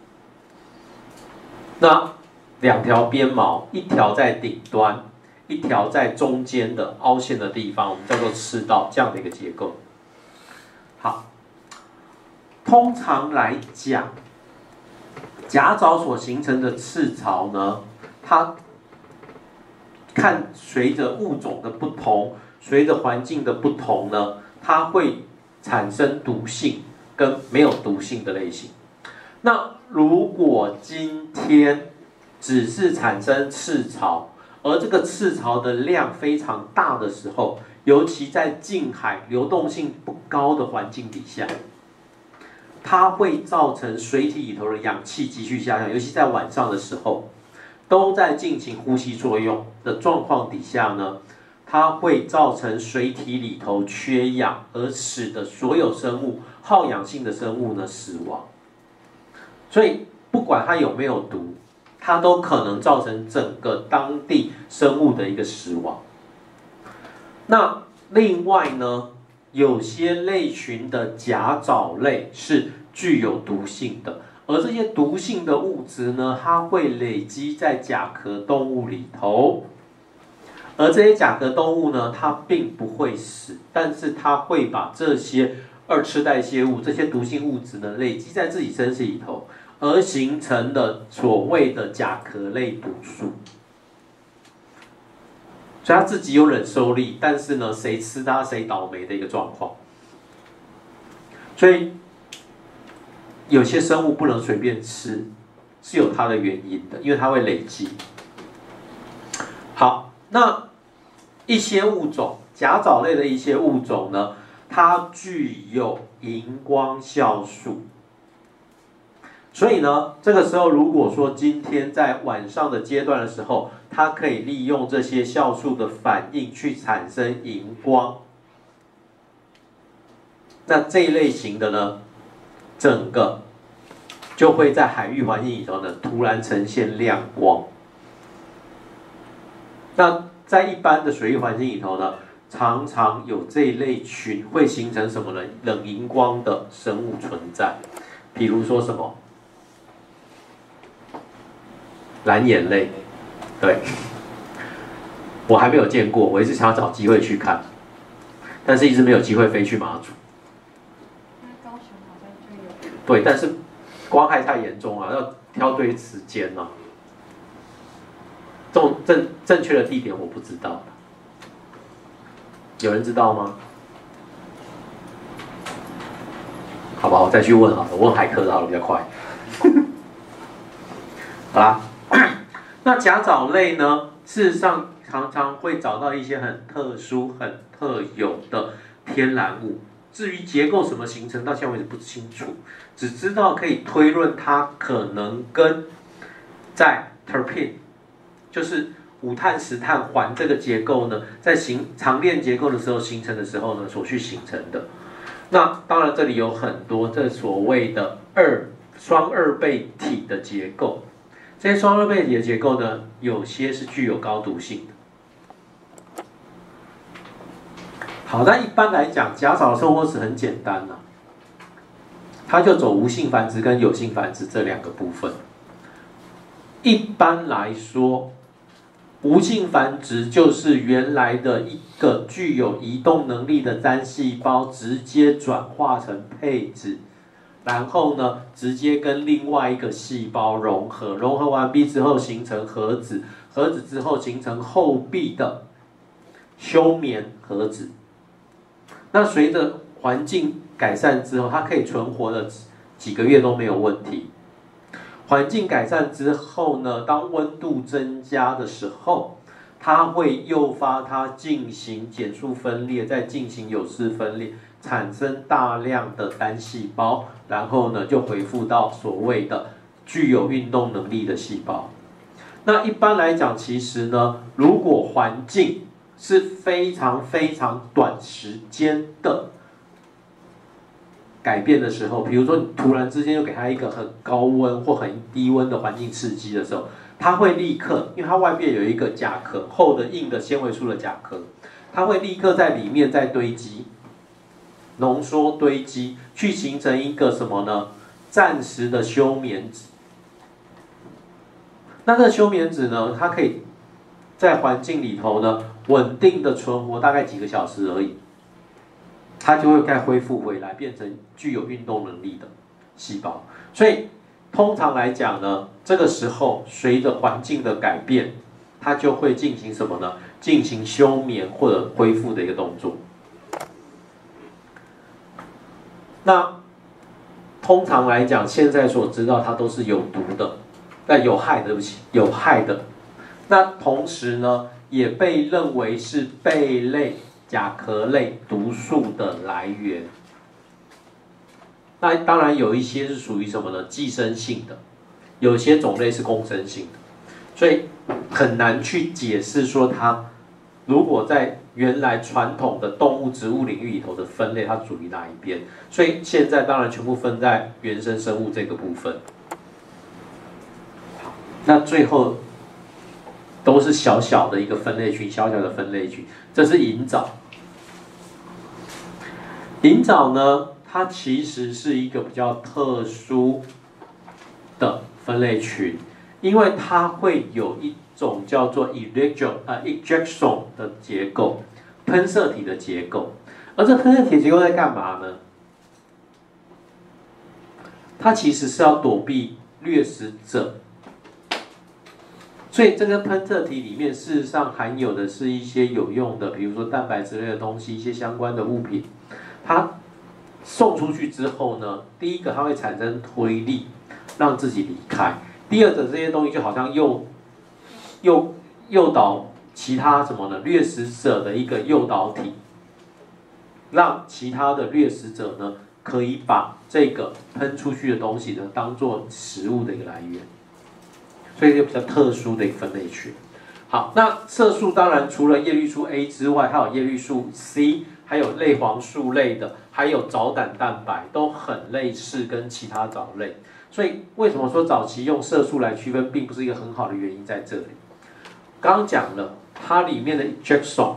那两条边毛，一条在顶端，一条在中间的凹陷的地方，我们叫做赤道，这样的一个结构。好，通常来讲，甲藻所形成的赤潮呢，它看随着物种的不同，随着环境的不同呢，它会产生毒性跟没有毒性的类型。那如果今天只是产生赤潮，而这个赤潮的量非常大的时候，尤其在近海流动性不高的环境底下，它会造成水体里头的氧气急剧下降，尤其在晚上的时候，都在进行呼吸作用的状况底下呢，它会造成水体里头缺氧，而使得所有生物好氧性的生物呢死亡。所以不管它有没有毒，它都可能造成整个当地生物的一个死亡。那另外呢，有些类群的甲藻类是具有毒性的，而这些毒性的物质呢，它会累积在甲壳动物里头，而这些甲壳动物呢，它并不会死，但是它会把这些二次代谢物、这些毒性物质呢，累积在自己身体里头，而形成的所谓的甲壳类毒素。所以它自己有忍受力，但是呢，谁吃它谁倒霉的一个状况。所以有些生物不能随便吃，是有它的原因的，因为它会累积。好，那一些物种，甲藻类的一些物种呢，它具有荧光酵素。所以呢，这个时候如果说今天在晚上的阶段的时候，它可以利用这些酵素的反应去产生荧光。那这一类型的呢，整个就会在海域环境里头呢，突然呈现亮光。那在一般的水域环境里头呢，常常有这一类群会形成什么呢？冷荧光的生物存在，比如说什么？蓝眼泪，对，我还没有见过，我一直想要找机会去看，但是一直没有机会飞去马祖。 高雄好像就有。 对，但是光害太严重了，要挑对时间呢。这种正正确的地点我不知道，有人知道吗？好吧，我再去问好了，我问海科的好了比较快。好啦。那甲藻类呢，事实上常常会找到一些很特殊、很特有的天然物。至于结构什么形成，到现在为止不清楚，只知道可以推论它可能跟在 terpene， 就是五碳十碳环这个结构呢，在形长链结构的时候形成的时候呢，所去形成的。那当然这里有很多这所谓的二双二倍体的结构。这些双二倍体的结构呢，有些是具有高毒性的。 好，那一般来讲，甲藻的生活史很简单啦、啊，它就走无性繁殖跟有性繁殖这两个部分。一般来说，无性繁殖就是原来的一个具有移动能力的单细胞直接转化成配子，然后呢，直接跟另外一个细胞融合，融合完毕之后形成核子，核子之后形成后壁的休眠核子。那随着环境改善之后，它可以存活的几个月都没有问题。环境改善之后呢，当温度增加的时候，它会诱发它进行减数分裂，再进行有丝分裂，产生大量的单细胞，然后呢就恢复到所谓的具有运动能力的细胞。那一般来讲，其实呢，如果环境是非常非常短时间的改变的时候，比如说你突然之间又给它一个很高温或很低温的环境刺激的时候，它会立刻，因为它外面有一个甲壳，厚的硬的纤维素的甲壳，它会立刻在里面再堆积、浓缩堆积，去形成一个什么呢？暂时的休眠质。那这个休眠质呢，它可以在环境里头呢稳定的存活大概几个小时而已，它就会再恢复回来，变成具有运动能力的细胞。所以通常来讲呢，这个时候随着环境的改变，它就会进行什么呢？进行休眠或者恢复的一个动作。那通常来讲，现在所知道它都是有毒的，但有害的，对不起，有害的。那同时呢，也被认为是贝类、甲壳类毒素的来源。那当然有一些是属于什么呢？寄生性的，有些种类是共生性的，所以很难去解释说它如果在原来传统的动物、植物领域里头的分类，它属于哪一边？所以现在当然全部分在原生生物这个部分。那最后都是小小的一个分类群，小小的分类群。这是银藻。银藻呢，它其实是一个比较特殊的分类群，因为它会有一种叫做 ejection 呃 ejection 的结构，喷射体的结构。而这喷射体的结构在干嘛呢？它其实是要躲避掠食者。所以这个喷射体里面，事实上含有的是一些有用的，比如说蛋白质类的东西，一些相关的物品。它送出去之后呢，第一个它会产生推力，让自己离开；第二个这些东西就好像诱诱诱导其他什么呢？掠食者的一个诱导体，让其他的掠食者呢可以把这个喷出去的东西呢当做食物的一个来源。所以就比较特殊的一个分类群。好，那色素当然除了叶绿素 A 之外，还有叶绿素 C， 还有类黄素类的，还有藻胆蛋白，都很类似跟其他藻类。所以为什么说早期用色素来区分，并不是一个很好的原因在这里。刚刚讲了，它里面的 ejection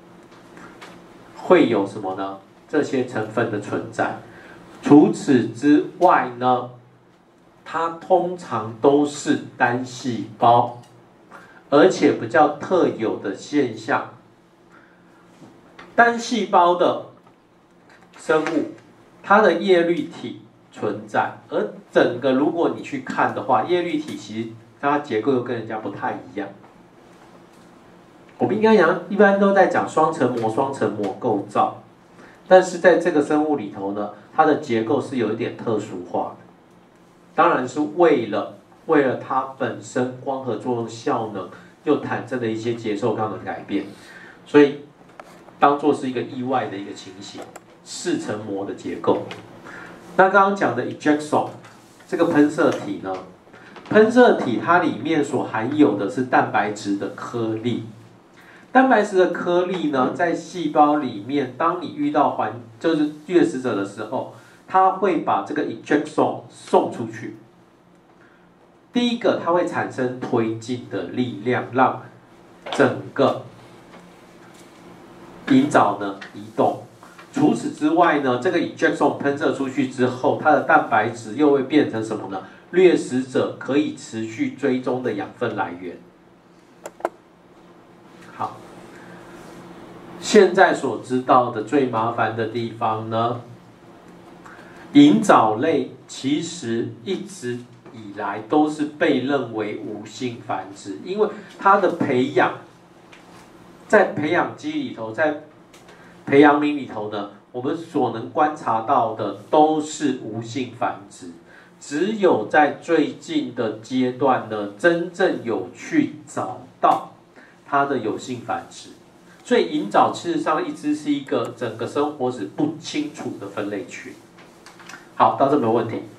会有什么呢？这些成分的存在。除此之外呢？它通常都是单细胞，而且比较特有的现象，单细胞的生物，它的叶绿体存在，而整个如果你去看的话，叶绿体其实它结构又跟人家不太一样。我们应该讲，一般都在讲双层膜、双层膜构造，但是在这个生物里头呢，它的结构是有一点特殊化的。当然是为了为了它本身光合作用效能又产生的一些结构上的改变，所以当做是一个意外的一个情形，四层膜的结构。那刚刚讲的 ejection 这个喷射体呢，喷射体它里面所含有的是蛋白质的颗粒，蛋白质的颗粒呢，在细胞里面，当你遇到环就是掠食者的时候，它会把这个 ejection 送出去。第一个，它会产生推进的力量，让整个引藻呢移动。除此之外呢，这个 injection 喷射出去之后，它的蛋白质又会变成什么呢？掠食者可以持续追踪的养分来源。好，现在所知道的最麻烦的地方呢，引藻类其实一直以来都是被认为无性繁殖，因为它的培养，在培养基里头，在培养皿里头呢，我们所能观察到的都是无性繁殖，只有在最近的阶段呢，真正有去找到它的有性繁殖。所以引藻事实上一直是一个整个生活史不清楚的分类群。好，到这没有问题。